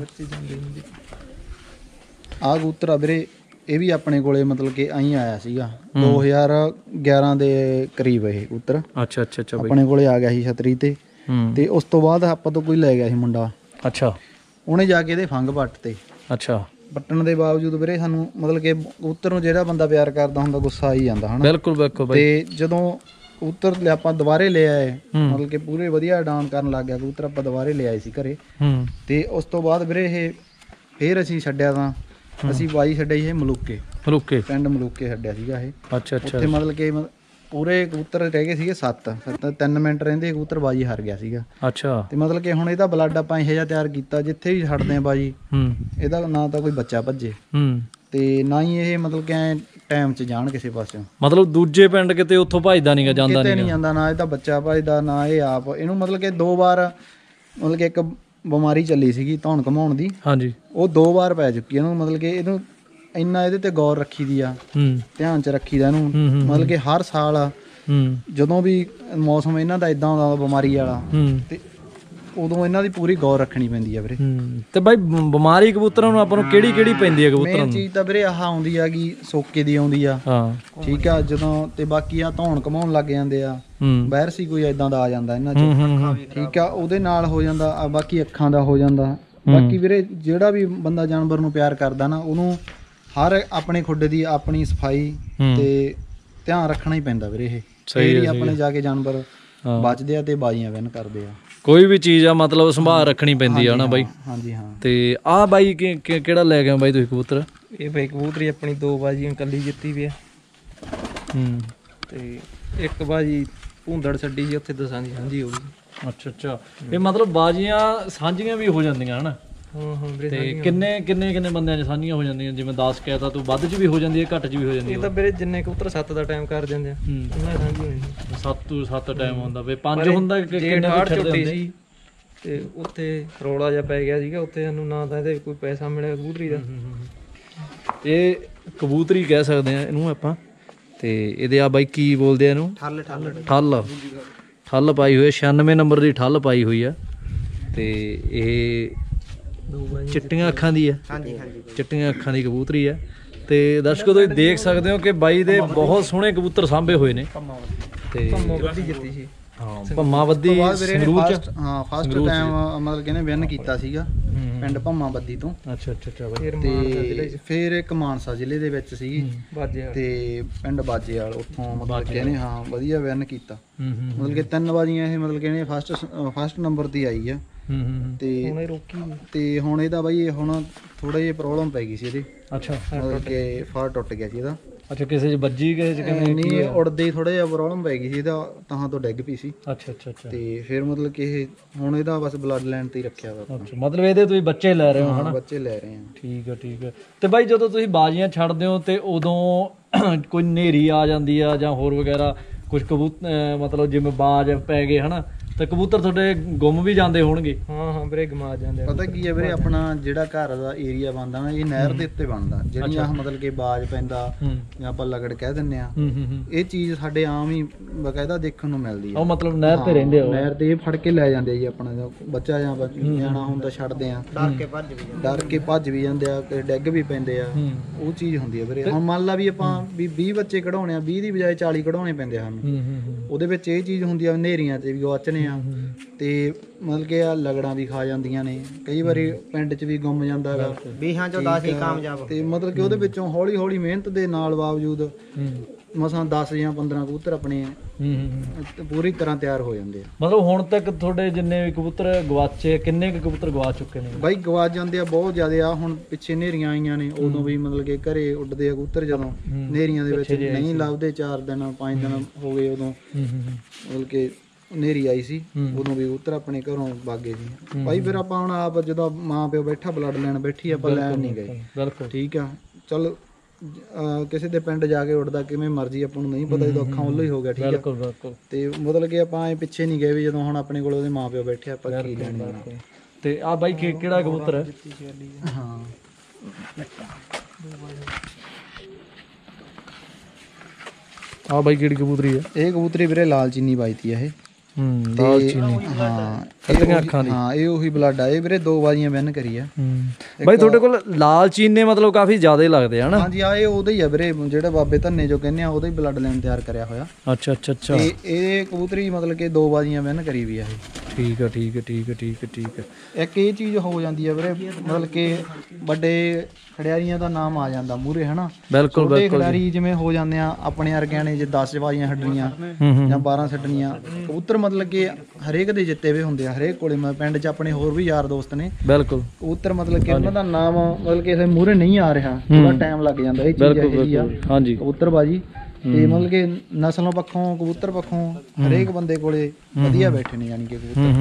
ਆ ਕਬੂਤਰ ਆ ਵੀਰੇ, ਇਹ ਵੀ ਆਪਣੇ ਕੋਲੇ ਮਤਲਬ ਕਿ ਆਈ ਆਇਆ ਸੀਗਾ 2011 ਦੇ ਕਰੀਬ ਇਹ ਕਬੂਤਰ। ਅੱਛਾ ਅੱਛਾ ਅੱਛਾ। ਆਪਣੇ ਕੋਲੇ ਆ ਗਿਆ ਸੀ ਛਤਰੀ ਤੇ। ਤੇ ਉਸ ਤੋਂ ਬਾਅਦ ਆਪਾਂ ਤੋਂ ਕੋਈ ਲੈ ਗਿਆ ਸੀ ਮੁੰਡਾ। ਅੱਛਾ। ਉਹਨੇ ਜਾ ਕੇ ਇਹਦੇ ਫੰਗ ਪੱਟ ਤੇ। ਅੱਛਾ। ਪੱਟਣ ਦੇ ਬਾਵਜੂਦ ਵੀਰੇ ਸਾਨੂੰ ਮਤਲਬ ਕਿ ਕਬੂਤਰ ਨੂੰ ਜਿਹੜਾ ਬੰਦਾ ਪਿਆਰ ਕਰਦਾ ਹੁੰਦਾ ਗੁੱਸਾ ਆ ਹੀ ਜਾਂਦਾ ਹਨਾ। ਬਿਲਕੁਲ ਬਿਲਕੁਲ ਬਾਈ। ਤੇ ਜਦੋਂ ਕਬੂਤਰ ਆਪਾਂ ਦੁਬਾਰੇ ਲੈ ਆਏ, ਮਤਲਬ ਕਿ ਪੂਰੇ ਵਧੀਆ ਉਡਾਨ ਕਰਨ ਲੱਗ ਗਿਆ ਕਬੂਤਰ, ਆਪਾਂ ਦੁਬਾਰੇ ਲੈ ਆਏ ਸੀ ਘਰੇ। ਤੇ ਉਸ ਤੋਂ ਬਾਅਦ ਵੀਰੇ ਇਹ ਫੇਰ ਅਸੀਂ ਛੱਡਿਆ ਤਾਂ ਅਸੀਂ ਬਾਜੀ ਛੱਡਿਆ ਇਹ ਮਲੂਕੇ ਪਿੰਡ ਮਲੂਕੇ ਛੱਡਿਆ ਸੀਗਾ ਇਹ। ਅੱਛਾ ਅੱਛਾ। ਉੱਥੇ ਮਤਲਬ ਕਿ ਪੂਰੇ ਕਬੂਤਰ ਰਹਿ ਗਏ ਸੀਗੇ 3 ਮਿੰਟ ਰਹਿੰਦੇ ਕਬੂਤਰ ਬਾਜੀ ਹਾਰ ਗਿਆ ਸੀਗਾ। ਅੱਛਾ। ਤੇ ਮਤਲਬ ਕਿ ਹੁਣ ਇਹਦਾ ਬਲੱਡ ਆਪਾਂ ਇਹੋ ਜਿਹਾ ਤਿਆਰ ਕੀਤਾ ਜਿੱਥੇ ਵੀ ਛੱਡਦੇ ਆ ਬਾਜੀ ਇਹਦਾ ਨਾ ਤਾਂ ਕੋਈ ਬੱਚਾ ਭੱਜੇ ਤੇ ਨਾ ਹੀ ਇਹ ਮਤਲਬ ਕਿ ਟਾਈਮ 'ਚ ਜਾਣ ਕਿਸੇ ਪਾਸਿਓਂ। ਮਤਲਬ ਦੂਜੇ ਪਿੰਡ ਕਿਤੇ ਉੱਥੋਂ ਭੱਜਦਾ ਨਹੀਂਗਾ, ਜਾਂਦਾ ਨਹੀਂ ਜਾਂਦਾ, ਨਾ ਇਹਦਾ ਬੱਚਾ ਭੱਜਦਾ ਨਾ ਇਹ ਆਪ। ਇਹਨੂੰ ਮਤਲਬ ਕਿ 2 ਵਾਰ ਮਤਲਬ ਕਿ ਇੱਕ ਬਿਮਾਰੀ ਚੱਲੀ ਸੀਗੀ ਧੌਣ ਘਮਾਉਣ ਦੀ। ਹਾਂਜੀ। ਉਹ 2 ਵਾਰ ਪੈ ਚੁੱਕੀ ਇਹਨੂੰ, ਮਤਲਬ ਕਿ ਇਹਨੂੰ ਇੰਨਾ ਇਹਦੇ ਤੇ ਗੌਰ ਰੱਖੀ ਦੀ ਆ, ਧਿਆਨ 'ਚ ਰੱਖੀ ਦਾ ਇਹਨੂੰ। ਮਤਲਬ ਕਿ ਹਰ ਸਾਲ ਜਦੋਂ ਵੀ ਮੌਸਮ ਇਹਨਾਂ ਦਾ ਇਦਾਂ ਆਉਂਦਾ ਬਿਮਾਰੀ ਵਾਲਾ ਤੇ ਉਦੋਂ ਇਹਨਾਂ ਦੀ ਪੂਰੀ ਗੌਰ ਰੱਖਣੀ ਪੈਂਦੀ ਆ ਵੀਰੇ। ਤੇ ਬਾਈ ਬਿਮਾਰੀ ਕਬੂਤਰਾਂ ਨੂੰ ਆਪਾਂ ਨੂੰ ਕਿਹੜੀ ਕਿਹੜੀ ਪੈਂਦੀ ਆ ਕਬੂਤਰਾਂ ਨੂੰ? ਮੇਨ ਚੀਜ਼ ਤਾਂ ਵੀਰੇ ਆਹ ਆਉਂਦੀ ਹੈਗੀ ਸੋਕੇ ਦੀ ਆਉਂਦੀ ਆ। ਠੀਕ ਆ, ਜਦੋਂ ਤੇ ਬਾਕੀ ਆ ਧੌਣ ਘਮਾਉਣ ਲੱਗ ਜਾਂਦੇ ਆ, ਵਾਇਰਸ ਹੀ ਕੋਈ ਇਦਾਂ ਦਾ ਆ ਜਾਂਦਾ ਇਹਨਾਂ 'ਚ। ਠੀਕ ਆ, ਉਹਦੇ ਨਾਲ ਹੋ ਜਾਂਦਾ। ਬਾਕੀ ਅੱਖਾਂ ਦਾ ਹੋ ਜਾਂਦਾ। ਬਾਕੀ ਵੀਰੇ ਜਿਹੜਾ ਵੀ ਬੰਦਾ ਜਾਨਵਰ ਨੂੰ ਪਿਆਰ ਕਰਦਾ ਨਾ, ਉਹਨੂੰ ਹਰ ਆਪਣੇ ਖੁੱਡੇ ਦੀ ਆਪਣੀ ਸਫਾਈ ਤੇ ਧਿਆਨ ਰੱਖਣਾ ਹੀ ਪੈਂਦਾ ਵੀਰੇ। ਇਹ ਸਹੀ ਆਪਣੇ ਜਾ ਕੇ ਜਾਨਵਰ ਬਚਦੇ ਆ ਤੇ ਬਾਜ਼ੀਆਂ ਵਿਨ ਕਰਦੇ ਆ। ਕੋਈ ਵੀ ਚੀਜ਼ ਆ ਮਤਲਬ ਸੰਭਾਲ ਰੱਖਣੀ ਪੈਂਦੀ ਆ ਨਾ ਬਾਈ। ਹਾਂਜੀ ਹਾਂ। ਤੇ ਆਹ ਬਾਈ ਕਿਹੜਾ ਲੈ ਗਏ ਬਾਈ ਤੁਸੀਂ ਕਬੂਤਰ? ਇਹ ਬਾਈ ਕਬੂਤਰੀ ਆਪਣੀ 2 ਬਾਜ਼ੀਆਂ ਕੱਲੀ ਜਿੱਤੀ ਵੀ ਆ। ਤੇ ਇੱਕ ਬਾਜੀ ਭੁੰਦੜ ਛੱਡੀ ਸੀ, ਉੱਥੇ ਦਸਾਂ ਦੀ ਸਾਂਝੀ ਹੋ ਗਈ। ਅੱਛਾ ਅੱਛਾ। ਇਹ ਮਤਲਬ ਬਾਜ਼ੀਆਂ ਸਾਂਝੀਆਂ ਵੀ ਹੋ ਜਾਂਦੀਆਂ ਹਨ? ਤੇ ਕਿੰਨੇ ਬੰਦਿਆਂ 'ਚ ਸਾਂਝੀਆਂ ਹੋ ਜਾਂਦੀਆਂ? ਜਿਵੇਂ 10 ਕਹਿਤਾ ਤੂੰ, ਵੱਧ 'ਚ ਵੀ ਹੋ ਜਾਂਦੀ ਹੈ, ਘੱਟ 'ਚ ਵੀ ਹੋ ਜਾਂਦੀ ਹੈ? ਇਹ ਤਾਂ ਵੀਰੇ ਜਿੰਨੇ ਕਬੂਤਰ 7 ਦਾ ਟਾਈਮ ਕਰ ਦਿੰਦੇ ਆ ਉਹਨਾਂ ਸਾਂਝੀ ਹੋਣੀ। 7 ਤੋਂ 7 ਟਾਈਮ ਹੁੰਦਾ ਵੇ 5 ਹੁੰਦਾ ਕਿ ਕਿੰਨੇ ਛੱਡਦੇ ਸੀ? ਤੇ ਉੱਥੇ ਰੌਲਾ ਜਿਹਾ ਪੈ ਗਿਆ ਸੀਗਾ, ਉੱਥੇ ਸਾਨੂੰ ਨਾ ਤਾਂ ਇਹਦੇ ਕੋਈ ਪੈਸਾ ਮਿਲਿਆ ਕਬੂਤਰੀ ਦਾ। ਇਹ ਕਬੂਤਰੀ ਕਹਿ ਸਕਦੇ ਆ ਇਹਨੂੰ ਆਪਾਂ। ਤੇ ਇਹਦੇ ਆ ਬਾਈ ਕੀ ਬੋਲਦੇ ਆ ਇਹਨੂੰ? ਠੱਲ ਪਾਈ ਹੋਈ, 96 ਨੰਬਰ ਦੀ ਠੱਲ ਪਾਈ ਹੋਈ ਆ। ਤੇ ਇਹ ਚਿੱਟੀਆਂ ਅੱਖਾਂ ਦੀ ਆ। ਚਿੱਟੀਆਂ ਅੱਖਾਂ ਦੀ ਕਬੂਤਰੀ ਆ। ਤੇ ਦਰਸ਼ਕੋ ਤੁਸੀਂ ਦੇਖ ਸਕਦੇ ਹੋ ਕਿ ਬਾਈ ਦੇ ਬਹੁਤ ਸੋਹਣੇ ਕਬੂਤਰ ਸਾਂਭੇ ਹੋਏ ਨੇ। ਤੇ ਜਿੱਤੀ ਸੀ ਭੰਮਾਵਦੀ ਸੰਗਰੂਰ ਚ। ਹਾਂ, ਫਸਟ ਟਾਈਮ ਮਤਲਬ ਕਿ ਇਹਨੇ ਵਿਨ ਕੀਤਾ ਸੀਗਾ। ਪਿੰਡ ਭੰਮਾ ਬੱਦੀ ਤੋਂ। ਅੱਛਾ ਅੱਛਾ ਅੱਛਾ ਬਾਈ। ਤੇ ਫਿਰ ਇੱਕ ਮਾਨਸਾ ਜ਼ਿਲ੍ਹੇ ਦੇ ਵਿੱਚ ਸੀਗੀ ਤੇ ਪਿੰਡ ਬਾਜੇਵਾਲ, ਉੱਥੋਂ ਮਤਲਬ ਕਿ ਇਹਨੇ ਹਾਂ ਵਧੀਆ ਵਿਨ ਕੀਤਾ। ਮਤਲਬ ਕਿ 3 ਬਾਜ਼ੀਆਂ ਇਹ ਮਤਲਬ ਕਿ ਇਹਨੇ ਫਸਟ ਨੰਬਰ ਤੇ ਆਈ ਆ। ਤੇ ਹੁਣ ਇਹਦਾ ਬਾਈ ਹੁਣ ਥੋੜਾ ਜਿਹਾ ਪ੍ਰੋਬਲਮ ਪੈ ਗਈ ਸੀ ਇਹਦੇ। ਅੱਛਾ, ਮਤਲਬ ਕਿ ਫਾਰ ਟੁੱਟ ਗਿਆ ਸੀ ਇਹਦਾ। ਅੱਛਾ, ਕਿਸੇ 'ਚ ਵੱਜੀ, ਕਿਸੇ 'ਚ ਕਿਵੇਂ? ਨਹੀਂ, ਉੜਦੇ ਹੀ ਥੋੜਾ ਜਿਹਾ ਪ੍ਰੋਬਲਮ ਪੈ ਗਈ ਸੀ ਇਹਦਾ, ਤਾਂ ਤੋਂ ਡਿੱਗ ਪਈ ਸੀ। ਅੱਛਾ ਅੱਛਾ ਅੱਛਾ। ਤੇ ਫਿਰ ਮਤਲਬ ਕਿ ਇਹ ਹੁਣ ਇਹਦਾ ਬਸ ਬਲੱਡ ਲਾਈਨ ਤੇ ਹੀ ਰੱਖਿਆ ਵਾ। ਅੱਛਾ, ਮਤਲਬ ਇਹਦੇ ਤੁਸੀਂ ਬੱਚੇ ਲੈ ਰਹੇ ਹੋ ਹਨਾ? ਬੱਚੇ ਲੈ ਰਹੇ ਹਾਂ। ਠੀਕ ਹੈ ਠੀਕ ਹੈ। ਤੇ ਬਾਈ ਜਦੋਂ ਤੁਸੀਂ ਬਾਜ਼ੀਆਂ ਛੱਡਦੇ ਹੋ ਤੇ ਉਦੋਂ ਕੋਈ ਹਨੇਰੀ ਆ ਜਾਂਦੀ ਆ ਜਾਂ ਹੋਰ ਵਗੈਰਾ ਕੁਝ ਮਤਲਬ ਜਿਵੇਂ ਬਾਜ਼ ਪੈ ਗਏ ਹਨਾ, ਤੇ ਕਬੂਤਰ ਤੁਹਾਡੇ ਗੁੰਮ ਵੀ ਜਾਂਦੇ ਹੋਣਗੇ? ਹਾਂ ਵੀਰੇ, ਗਮਾ ਜਾਂਦੇ। ਪਤਾ ਕੀ ਹੈ ਵੀਰੇ, ਆਪਣਾ ਜਿਹੜਾ ਘਰ ਦਾ ਏਰੀਆ ਬਣਦਾ ਨਾ, ਇਹ ਨਹਿਰ ਦੇ ਉੱਤੇ ਬਣਦਾ। ਜਿਹੜੀਆਂ ਮਤਲਬ ਕਿ ਬਾਜ਼ ਪੈਂਦਾ ਜਾਂ ਆਪਾਂ ਲਗੜ ਕਹਿ ਦਿੰਦੇ ਆ, ਇਹ ਚੀਜ਼ ਸਾਡੇ ਆਮ ਹੀ ਬਕਾਇਦਾ ਦੇਖਣ ਨੂੰ ਮਿਲਦੀ ਹੈ। ਉਹ ਮਤਲਬ ਨਹਿਰ ਤੇ ਰਹਿੰਦੇ ਹੋ? ਨਹਿਰ ਤੇ ਇਹ ਫੜ ਕੇ ਲੈ ਜਾਂਦੇ ਜੀ ਆਪਣਾ ਬੱਚਾ ਜਾਂ ਨਿਆਣਾ ਹੁੰਦਾ, ਛੱਡਦੇ ਆ, ਡਰ ਕੇ ਭੱਜ ਵੀ ਜਾਂਦੇ ਆ, ਤੇ ਡਿੱਗ ਵੀ ਪੈਂਦੇ ਆ। ਉਹ ਚੀਜ਼ ਹੁੰਦੀ ਹੈ ਵੀਰੇ। ਹੁਣ ਮੰਨ ਲਾ ਵੀ ਆਪਾਂ 20 ਬੱਚੇ ਕਢਾਉਣੇ ਆ, 20 ਦੀ ਬਜਾਏ 40 ਕਢਾਉਣੇ ਪੈਂਦੇ ਹਨ। ਉਹਦੇ ਵਿੱਚ ਇਹ ਚੀਜ਼ ਹੁੰਦੀ ਆ, ਹਨੇਰੀਆਂ ਤੇ ਵੀ ਗਵਾਚਣੇ ਆ, ਤੇ ਮਤਲਬ ਕਿ ਆ ਲਗੜਾਂ ਵੀ ਖਾ ਜਾਂਦੀਆਂ ਨੇ। ਕਈ ਵਾਰੀ ਪਿੰਡ 'ਚ ਵੀ ਗੁੰਮ ਜਾਂਦਾ ਹੈਗਾ, 20 ਚੋਂ 10 ਹੀ ਕਾਮਯਾਬ। ਤੇ ਮਤਲਬ ਕਿ ਉਹਦੇ ਵਿੱਚੋਂ ਹੌਲੀ ਹੌਲੀ ਮਿਹਨਤ ਦੇ ਨਾਲ ਬਾਵਜੂਦ ਮਸਾਂ 10 ਜਾਂ 15 ਕਬੂਤਰ ਆਪਣੇ ਪੂਰੀ ਤਰ੍ਹਾਂ ਤਿਆਰ ਹੋ ਜਾਂਦੇ ਆ। ਮਤਲਬ ਹੁਣ ਤੱਕ ਤੁਹਾਡੇ ਜਿੰਨੇ ਵੀ ਕਬੂਤਰ ਗਵਾਚੇ, ਕਿੰਨੇ ਕੁ ਕਬੂਤਰ ਗਵਾ ਚੁੱਕੇ ਨੇ ਬਾਈ? ਗਵਾਚ ਜਾਂਦੇ ਆ ਬਹੁਤ ਜ਼ਿਆਦਾ ਆ। ਹੁਣ ਪਿੱਛੇ ਹਨੇਰੀਆਂ ਆਈਆਂ ਨੇ, ਉਦੋਂ ਵੀ ਮਤਲਬ ਕਿ ਘਰੇ ਉੱਡਦੇ ਆ ਕਬੂਤਰ। ਜਦੋਂ ਹਨੇਰੀਆਂ ਦੇ ਵਿੱਚ ਨਹੀਂ ਲੱਭਦੇ, 4 ਦਿਨ 5 ਦਿਨ ਹੋ ਗਏ, ਉਦੋਂ ਮਤਲਬ ਕਿ ਹਨੇਰੀ ਆਈ ਸੀ, ਉਦੋਂ ਵੀ ਕਬੂਤਰ ਆਪਣੇ ਘਰੋਂ ਭਾਗੇ ਸੀ ਬਾਈ। ਫਿਰ ਆਪਾਂ ਹੁਣ ਆਪ ਜਦੋਂ ਮਾਂ ਪਿਓ ਬੈਠਾ ਬਲੱਡ ਲੈਣ ਬੈਠੀ, ਆਪਾਂ ਲੈਣ ਨਹੀਂ ਗਏ। ਬਿਲਕੁਲ ਠੀਕ ਆ। ਚਲ ਕਿਸੇ ਦੇ ਪਿੰਡ ਜਾ ਕੇ ਉੱਡਦਾ ਕਿਵੇਂ ਮਰਜ਼ੀ, ਆਪਾਂ ਨੂੰ ਨਹੀਂ ਪਤਾ, ਜਦੋਂ ਅੱਖਾਂ ਉੱਲੋ ਹੀ ਹੋ ਗਿਆ। ਠੀਕ ਆ। ਤੇ ਮਤਲਬ ਕਿ ਆਪਾਂ ਐ ਪਿੱਛੇ ਨਹੀਂ ਗਏ ਵੀ ਜਦੋਂ ਹੁਣ ਆਪਣੇ ਕੋਲ ਉਹਦੇ ਮਾਂ ਪਿਓ ਬੈਠੇ, ਆਪਾਂ ਕੀ ਲੈਣੀ। ਤੇ ਆ ਬਾਈ ਕਿਹੜਾ ਕਬੂਤਰ ਹੈ? ਹਾਂ, ਆ ਬਾਈ ਕਿਹੜੀ ਕਬੂਤਰੀ ਹੈ? ਇਹ ਕਬੂਤਰੀ ਵੀਰੇ ਲਾਲ ਚੀਨੀ ਬਾਈ ਤੀ ਆ ਇਹ। ਲਾਲ ਚੀਨੀ। ਹਾਂ, ਕੱਟੀਆਂ ਅੱਖਾਂ ਦੀ। ਹਾਂ, ਇਹ ਉਹੀ ਬਲੱਡ ਆ। ਇਹ ਵੀਰੇ 2 ਬਾਜ਼ੀਆਂ ਵਿਨ ਕਰੀ ਆ ਬਾਈ। ਤੁਹਾਡੇ ਕੋਲ ਲਾਲ ਚੀਨੇ ਮਤਲਬ ਕਾਫੀ ਜ਼ਿਆਦਾ ਲੱਗਦੇ ਆ ਹਨਾ? ਹਾਂਜੀ, ਆ ਇਹ ਉਹਦਾ ਹੀ ਆ ਵੀਰੇ, ਜਿਹੜਾ ਬਾਬੇ ਧੰਨੇ ਜੋ ਕਹਿੰਦੇ ਆ, ਉਹਦਾ ਹੀ ਬਲੱਡ ਲਾਈਨ ਤਿਆਰ ਕਰਿਆ ਹੋਇਆ। ਅੱਛਾ ਅੱਛਾ ਅੱਛਾ। ਇਹ ਕਬੂਤਰੀ ਮਤਲਬ ਕਿ 2 ਬਾਜ਼ੀਆਂ ਵਿਨ ਕਰੀ ਵੀ ਆ ਇਹ। ਠੀਕ ਆ ਠੀਕ ਆ ਠੀਕ ਆ ਠੀਕ ਆ ਠੀਕ ਆ। ਇੱਕ ਇਹ ਚੀਜ਼ ਹੋ ਜਾਂਦੀ ਆ ਵੀਰੇ, ਮਤਲਬ ਕਿ ਵੱਡੇ ਖਿਡਾਰੀਆਂ ਦਾ ਨਾਮ ਆ ਜਾਂਦਾ ਮੂਹਰੇ ਹਨਾ। ਬਿਲਕੁਲ ਬਿਲਕੁਲ। ਖਿਡਾਰੀ ਜਿਵੇਂ ਹੋ ਜਾਂਦੇ ਆ ਆਪਣੇ ਵਰਗਿਆਂ ਨੇ, ਜੇ 10 ਬਾਜ਼ੀਆਂ ਛੱਡਣੀਆਂ ਜਾਂ 12 ਛੱਡਣੀਆਂ, ਕਬੂਤਰ ਮਤਲਬ ਕਿ ਹਰੇਕ ਦੇ ਜਿੱਤੇ ਵੇ ਹੁੰਦੇ ਆ। ਹਰੇਕ ਕੋਲੇ ਪਿੰਡ 'ਚ ਆਪਣੇ ਹੋਰ ਵੀ ਯਾਰ ਦੋਸਤ ਨੇ। ਬਿਲਕੁਲ। ਕਬੂਤਰ ਮਤਲਬ ਕਿ ਉਹਨਾਂ ਦਾ ਨਾਮ ਮਤਲਬ ਕਿ ਮੂਹਰੇ ਨਹੀਂ ਆ ਰਿਹਾ, ਥੋੜਾ ਟਾਈਮ ਲੱਗ ਜਾਂਦਾ। ਇਹ ਚੀਜ਼ ਹੈਗੀ ਆ ਕਬੂਤਰਬਾਜੀ। ਤੇ ਮਤਲਬ ਕਿ ਨਸਲਾਂ ਪੱਖੋਂ, ਕਬੂਤਰ ਪੱਖੋਂ ਹਰੇਕ ਬੰਦੇ ਕੋਲੇ ਵਧੀਆ ਬੈਠੇ ਨੇ, ਯਾਨੀ ਕਿ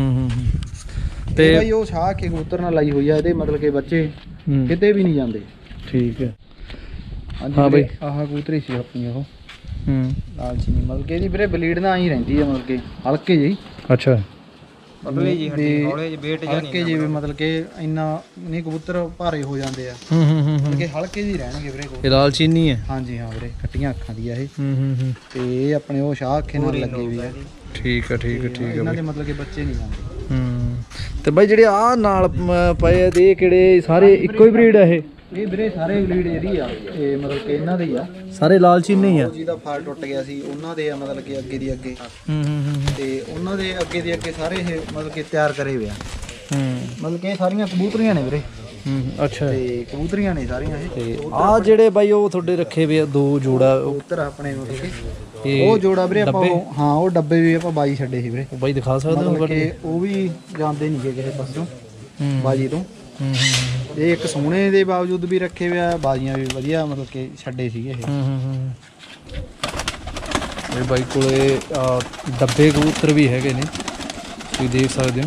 ਕਬੂਤਰ। ਤੇ ਭਾਈ ਉਹ ਛਾਹ ਕੇ ਕਬੂਤਰ ਨਾਲ ਲਾਈ ਹੋਈ ਆ, ਇਹਦੇ ਮਤਲਬ ਕਿ ਬੱਚੇ ਕਿਤੇ ਵੀ ਨਹੀਂ ਜਾਂਦੇ। ਠੀਕ ਹੈ। ਹਾਂ ਬਈ, ਆਹ ਕਬੂਤਰੀ ਸੀ ਆਪਣੀ ਉਹ ਲਾਲ ਚੀਨੀ। ਮਤਲਬ ਕਿ ਇਹਦੀ ਵੀਰੇ ਬਲੀਡ ਨਾ ਆਈ ਰਹਿੰਦੀ ਆ, ਮਤਲਬ ਕਿ ਹਲਕੇ ਜਿਹੀ। ਅੱਛਾ। ਪਤਲੀ ਜੀ ਹੱਡੀ, ਹੌਲੇ ਜਿਹੇ ਵੇਟ ਜਾਨੀ ਹਲਕੇ ਜਿਹੇ, ਮਤਲਬ ਕਿ ਇੰਨਾ ਨਹੀਂ ਕਬੂਤਰ ਭਾਰੇ ਹੋ ਜਾਂਦੇ ਆ। ਮਤਲਬ ਕਿ ਹਲਕੇ ਜਿਹੇ ਰਹਿਣਗੇ ਵੀਰੇ ਕਬੂਤਰ। ਇਹ ਲਾਲ ਚੀਨੀ ਹੈ? ਹਾਂਜੀ ਹਾਂ ਵੀਰੇ, ਖੱਟੀਆਂ ਅੱਖਾਂ ਦੀ ਆ ਇਹ। ਤੇ ਇਹ ਆਪਣੇ ਉਹ ਸ਼ਾਹ ਅੱਖੇ ਨਾਲ ਲੱਗੇ ਵੀ ਆ। ਠੀਕ ਆ ਠੀਕ ਆ ਠੀਕ ਆ। ਇਹਨਾਂ ਦੇ ਮਤਲਬ ਕਿ ਬੱਚੇ ਨਹੀਂ ਜਾਂਦੇ। ਤੇ ਬਾਈ ਜਿਹੜੇ ਆ ਨਾਲ ਪਏ ਇਹ ਕਿਹੜੇ, ਸਾਰੇ ਇੱਕੋ ਹੀ ਬਰੀਡ ਆ ਇਹ? ਇਹ ਵੀਰੇ ਸਾਰੇ ਬਰੀਡ ਇਹਦੀ ਆ, ਇਹ ਮਤਲਬ ਕਿ ਇਹਨਾਂ ਦੇ ਹੀ ਆ ਸਾਰੇ। ਲਾਲ ਚੀਨੀ ਆ? ਜਿਹਦਾ ਫਾਰ ਟੁੱਟ ਗਿਆ ਸੀ ਉਹਨਾਂ ਦੇ ਆ, ਮਤਲਬ ਕਿ ਅੱਗੇ ਦੀ ਅੱਗੇ। ਤੇ ਉਹਨਾਂ ਦੇ ਅੱਗੇ ਦੀ ਅੱਗੇ ਸਾਰੇ ਇਹ ਮਤਲਬ ਕਿ ਤਿਆਰ ਕਰੇ ਹੋਏ ਆ। ਮਤਲਬ ਕਿ ਇਹ ਸਾਰੀਆਂ ਕਬੂਤਰੀਆਂ ਨੇ ਵੀਰੇ। ਅੱਛਾ। ਤੇ ਕਬੂਤਰੀਆਂ ਨੇ ਸਾਰੀਆਂ ਇਹ। ਤੇ ਆ ਜਿਹੜੇ ਬਾਈ ਉਹ ਤੁਹਾਡੇ ਰੱਖੇ ਵੇ ਆ 2 ਜੋੜਾ ਕਬੂਤਰ ਆਪਣੇ ਮਤਲਬ ਕਿ ਉਹ ਜੋੜਾ ਵੀਰੇ ਆਪਾਂ ਹਾਂ, ਉਹ ਡੱਬੇ ਵੀ ਆਪਾਂ ਬਾਜੀ ਛੱਡੇ ਸੀ ਵੀਰੇ। ਬਾਈ ਦਿਖਾ ਸਕਦੇ ਹੋ? ਕਿ ਉਹ ਵੀ ਜਾਂਦੇ ਨਹੀਂ ਗਏ ਕਿਸੇ ਪਾਸੋਂ ਬਾਜੀ ਤੋਂ। ਇਹ ਇੱਕ ਸੋਹਣੇ ਦੇ ਬਾਵਜੂਦ ਵੀ ਰੱਖੇ ਹੋਏ ਆ, ਬਾਜ਼ੀਆਂ ਵੀ ਵਧੀਆ ਮਤਲਬ ਕਿ ਛੱਡੇ ਸੀਗੇ ਇਹ ਬਾਈ ਕੋਲੇ। ਡੱਬੇ ਕਬੂਤਰ ਵੀ ਹੈਗੇ ਨੇ, ਤੁਸੀਂ ਦੇਖ ਸਕਦੇ ਹੋ।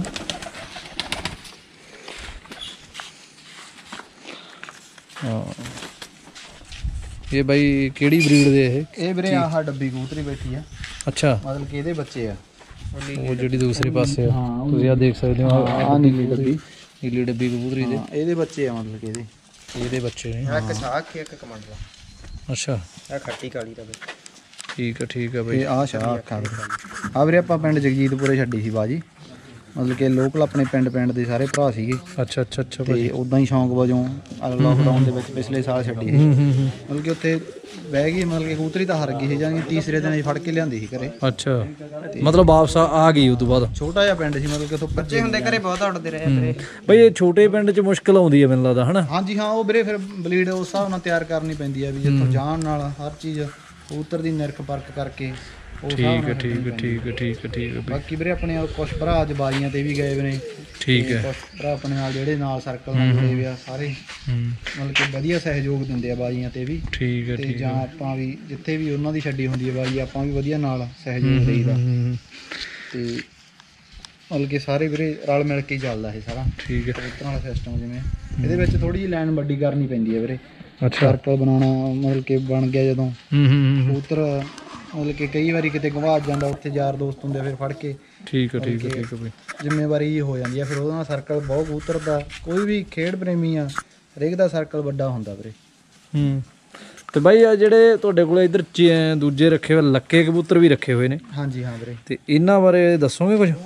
ਇਹ ਬਾਈ ਕਿਹੜੀ ਬਰੀਡ ਦੇ ਇਹ ਵੀਰੇ? ਆਹ ਡੱਬੀ ਕਬੂਤਰੀ ਬੈਠੀ ਆ। ਅੱਛਾ। ਮਤਲਬ ਕਿ ਇਹਦੇ ਬੱਚੇ ਆ, ਉਹ ਜਿਹੜੀ ਦੂਸਰੇ ਪਾਸੇ ਆ, ਤੁਸੀਂ ਆ ਦੇਖ ਸਕਦੇ ਹੋ। ਆ ਨੀਲੀ ਡੱਬੀ, ਨੀਲੀ ਡੱਬੀ ਕਬੂਤਰੀ ਦੇ ਇਹਦੇ ਬੱਚੇ ਆ, ਮਤਲਬ ਕਿ ਇਹਦੇ ਬੱਚੇ ਨੇ। ਇੱਕ ਸ਼ਾਖ, ਇੱਕ ਕਮਾਂਡਰ। ਅੱਛਾ। ਇਹ ਖੱਟੀ ਕਾਲੀ ਦਾ ਬਈ। ਠੀਕ ਆ ਠੀਕ ਆ ਬਈ। ਆ ਸ਼ਾਖ ਆ ਵੀਰੇ, ਆਪਾਂ ਪਿੰਡ ਜਗਜੀਤਪੁਰੇ ਛੱਡੀ ਸੀ ਬਾਜੀ। ਮਤਲਬ ਕਿ ਲੋਕਲ ਆਪਣੇ ਪਿੰਡ ਦੇ ਸਾਰੇ ਭਰਾ ਸੀਗੇ ਅੱਛਾ ਅੱਛਾ ਅੱਛਾ ਤੇ ਉਦਾਂ ਹੀ ਸ਼ੌਂਕ ਵਜੋਂ ਲੋਕਡਾਊਨ ਦੇ ਵਿੱਚ ਪਿਛਲੇ ਸਾਲ ਛੱਡੀ ਸੀ ਮਤਲਬ ਕਿ ਉੱਥੇ ਬਹਿ ਗਈ ਮਤਲਬ ਕਿ ਕਬੂਤਰੀ ਤਾਂ ਹਰ ਗਈ ਸੀ ਜਾਨੀ ਤੀਸਰੇ ਦਿਨ ਫੜ ਕੇ ਲਿਆਂਦੀ ਸੀ ਘਰੇ ਅੱਛਾ ਮਤਲਬ ਵਾਪਸ ਆ ਗਈ ਉਸ ਤੋਂ ਬਾਅਦ ਛੋਟਾ ਜਿਹਾ ਪਿੰਡ ਸੀ ਮਤਲਬ ਕਿ ਉੱਥੋਂ ਬੱਚੇ ਹੁੰਦੇ ਘਰੇ ਬਹੁਤ ਉੱਡਦੇ ਰਹੇ ਵੀਰੇ ਬਈ ਇਹ ਛੋਟੇ ਪਿੰਡ 'ਚ ਮੁਸ਼ਕਲ ਆਉਂਦੀ ਹੈ ਮੈਨੂੰ ਲੱਗਦਾ ਹਨਾ ਹਾਂਜੀ ਹਾਂ ਉਹ ਵੀਰੇ ਫਿਰ ਬਲੀਡ ਉਸ ਹਿਸਾਬ ਨਾਲ ਤਿਆਰ ਕਰਨੀ ਪੈਂਦੀ ਹੈ ਵੀ ਜਿੱਥੋਂ ਜਾਣ ਨਾਲ ਹਰ ਚੀਜ਼ ਕਬੂਤਰ ਦੀ ਨਿਰਖ ਪਰਖ ਕਰਕੇ ਠੀਕ ਹੈ ਠੀਕ ਹੈ ਠੀਕ ਹੈ ਠੀਕ ਹੈ ਠੀਕ ਹੈ ਬਾਕੀ ਵੀਰੇ ਆਪਣੇ ਕੁਝ ਭਰਾ ਅੱਜ ਬਾਜ਼ੀਆਂ ਤੇ ਵੀ ਗਏ ਨੇ ਠੀਕ ਹੈ ਕੁਝ ਭਰਾ ਆਪਣੇ ਨਾਲ ਜਿਹੜੇ ਨਾਲ ਸਰਕਲ ਨਾਲ ਜੁੜੇ ਹੋਏ ਆ ਸਾਰੇ ਮਤਲਬ ਕਿ ਵਧੀਆ ਸਹਿਯੋਗ ਦਿੰਦੇ ਆ ਬਾਜ਼ੀਆਂ ਤੇ ਵੀ ਠੀਕ ਹੈ ਤੇ ਜਾਂ ਆਪਾਂ ਵੀ ਜਿੱਥੇ ਵੀ ਉਹਨਾਂ ਦੀ ਛੱਡੀ ਹੁੰਦੀ ਹੈ ਬਾਜ਼ੀ ਆਪਾਂ ਵੀ ਵਧੀਆ ਨਾਲ ਸਹਿਯੋਗ ਦੇਈਦਾ ਤੇ ਮਤਲਬ ਕਿ ਸਾਰੇ ਵੀਰੇ ਰਲ ਮਿਲ ਕੇ ਹੀ ਚੱਲਦਾ ਇਹ ਸਾਰਾ ਠੀਕ ਹੈ ਕਬੂਤਰਾਂ ਵਾਲਾ ਸਿਸਟਮ ਜਿਵੇਂ ਇਹਦੇ ਵਿੱਚ ਥੋੜੀ ਜਿਹੀ ਲਾਈਨ ਵੱਡੀ ਕਰਨੀ ਪੈਂਦੀ ਹੈ ਵੀਰੇ ਅੱਛਾ ਸਰਕਲ ਬਣਾਉਣਾ ਮਤਲਬ ਕਿ ਬਣ ਗਿਆ ਜਦੋਂ ਕਬੂਤਰ ਮਤਲਬ ਕਿ ਕਈ ਵਾਰੀ ਕਿਤੇ ਗਵਾਚ ਜਾਂਦਾ ਉੱਥੇ ਯਾਰ ਦੋਸਤ ਹੁੰਦੇ ਫਿਰ ਫੜ ਕੇ ਠੀਕ ਹੈ ਠੀਕ ਹੈ ਠੀਕ ਹੈ ਬਈ ਜ਼ਿੰਮੇਵਾਰੀ ਹੋ ਜਾਂਦੀ ਹੈ ਫਿਰ ਉਹਦੇ ਨਾਲ ਸਰਕਲ ਬਹੁਤ ਕਬੂਤਰ ਦਾ ਕੋਈ ਵੀ ਖੇਡ ਪ੍ਰੇਮੀ ਆ ਹਰੇਕ ਦਾ ਸਰਕਲ ਵੱਡਾ ਹੁੰਦਾ ਵੀਰੇ ਤੇ ਬਾਈ ਆ ਜਿਹੜੇ ਤੁਹਾਡੇ ਕੋਲ ਇੱਧਰ ਦੂਜੇ ਰੱਖੇ ਹੋਏ ਲੱਕੇ ਕਬੂਤਰ ਵੀ ਰੱਖੇ ਹੋਏ ਨੇ ਹਾਂਜੀ ਹਾਂ ਵੀਰੇ ਤੇ ਇਹਨਾਂ ਬਾਰੇ ਦੱਸੋਗੇ ਕੁਝ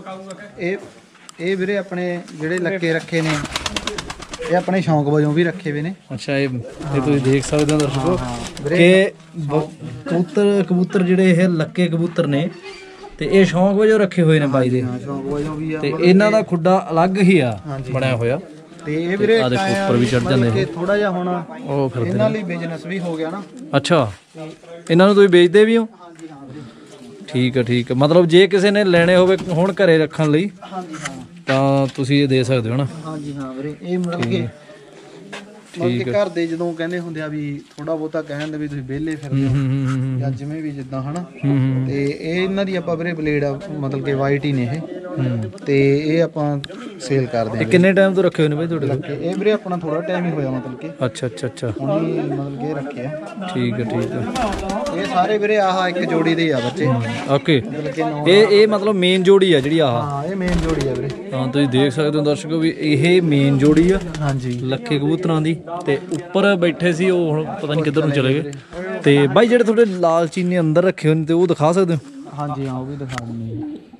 ਇਹ ਵੀਰੇ ਆਪਣੇ ਜਿਹੜੇ ਲੱਕੇ ਰੱਖੇ ਨੇ ਇਹ ਆਪਣੇ ਸ਼ੌਂਕ ਵਜੋਂ ਵੀ ਰੱਖੇ ਹੋਏ ਨੇ ਅੱਛਾ ਇਹ ਤੁਸੀਂ ਦੇਖ ਸਕਦੇ ਹੋ ਦਰਸ਼ਕੋ ਕਿ ਕਬੂਤਰ ਜਿਹੜੇ ਇਹ ਲੱਕੇ ਕਬੂਤਰ ਨੇ ਤੇ ਇਹ ਸ਼ੌਂਕ ਵਜੋਂ ਰੱਖੇ ਹੋਏ ਨੇ ਬਾਈ ਦੇ ਸ਼ੌਂਕ ਵਜੋਂ ਵੀ ਆ ਤੇ ਇਹਨਾਂ ਦਾ ਖੁੱਡਾ ਅਲੱਗ ਹੀ ਆ ਬਣਿਆ ਹੋਇਆ ਤੇ ਇਹ ਵੀਰੇ ਉੱਪਰ ਵੀ ਚੜ ਜਾਂਦੇ ਕਿ ਥੋੜਾ ਜਿਹਾ ਹੁਣ ਉਹ ਫਿਰਦੇ ਇਹਨਾਂ ਲਈ ਬਿਜ਼ਨਸ ਵੀ ਹੋ ਗਿਆ ਨਾ ਅੱਛਾ ਇਹਨਾਂ ਨੂੰ ਤੁਸੀਂ ਵੇਚਦੇ ਵੀ ਹੋ ਠੀਕ ਹੈ ਮਤਲਬ ਜੇ ਕਿਸੇ ਨੇ ਲੈਣੇ ਹੋਵੇ ਹੁਣ ਘਰੇ ਰੱਖਣ ਲਈ ਹਾਂਜੀ ਹਾਂ ਤਾਂ ਤੁਸੀਂ ਇਹ ਦੇ ਸਕਦੇ ਹੋ ਨਾ ਹਾਂਜੀ ਹਾਂ ਵੀਰੇ ਇਹ ਮਤਲਬ ਕਿ ਘਰ ਦੇ ਜਦੋਂ ਕਹਿੰਦੇ ਹੁੰਦੇ ਆ ਵੀ ਥੋੜਾ ਬਹੁਤਾ ਕਹਿੰਦੇ ਵੀ ਤੁਸੀਂ ਵਿਹਲੇ ਫਿਰਦੇ ਹੋ ਜਾਂ ਜਿਵੇਂ ਵੀ ਜਿੱਦਾਂ ਹਨਾ ਤੇ ਇਹ ਇਹਨਾਂ ਦੀ ਆਪਾਂ ਵੀਰੇ ਬਲੇਡ ਮਤਲਬ ਕਿ ਵਾਈਟ ਹੀ ਨੇ ਇਹ ਤੇ ਇਹ ਆਪਾਂ ਸੇਲ ਕਰਦੇ ਇਹ ਕਿੰਨੇ ਟਾਈਮ ਤੋਂ ਰੱਖੇ ਹੋਏ ਨੇ ਬਾਈ ਤੁਹਾਡੇ ਆ ਇਹ ਵੀਰੇ ਆਪਣਾ ਥੋੜਾ ਟਾਈਮ ਹੀ ਹੋਇਆ ਮਤਲਬ ਕਿ ਅੱਛਾ ਹੁਣੀ ਮਤਲਬ ਕਿ ਰੱਖਿਆ ਠੀਕ ਹੈ ਇਹ ਸਾਰੇ ਵੀਰੇ ਆਹ ਇੱਕ ਜੋੜੀ ਦੇ ਆ ਬੱਚੇ ਓਕੇ ਇਹ ਮਤਲਬ ਮੇਨ ਜੋੜੀ ਆ ਜਿਹੜੀ ਆਹ ਹਾਂ ਇਹ ਮੇਨ ਜੋੜੀ ਆ ਵੀਰੇ ਹਾਂ ਤੁਸੀਂ ਦੇਖ ਸਕਦੇ ਹੋ ਦਰਸ਼ਕੋ ਵੀ ਇਹ ਮੇਨ ਜੋੜੀ ਆ ਹਾਂਜੀ ਲੱਕੇ ਕਬੂਤਰਾਂ ਦੀ ਤੇ ਉੱਪਰ ਬੈਠੇ ਸੀ ਉਹ ਹੁਣ ਪਤਾ ਨਹੀਂ ਕਿੱਧਰ ਨੂੰ ਚਲੇ ਗਏ ਤੇ ਬਾਈ ਜਿਹੜੇ ਤੁਹਾਡੇ ਲਾਲ ਚੀਨੇ ਅੰਦਰ ਰੱਖੇ ਹੋਏ ਨੇ ਤੇ ਉਹ ਦਿਖਾ ਸਕਦੇ ਹੋ ਹਾਂਜੀ ਹਾਂ ਉਹ ਵੀ ਦਿਖਾ ਦਿੰਦੇ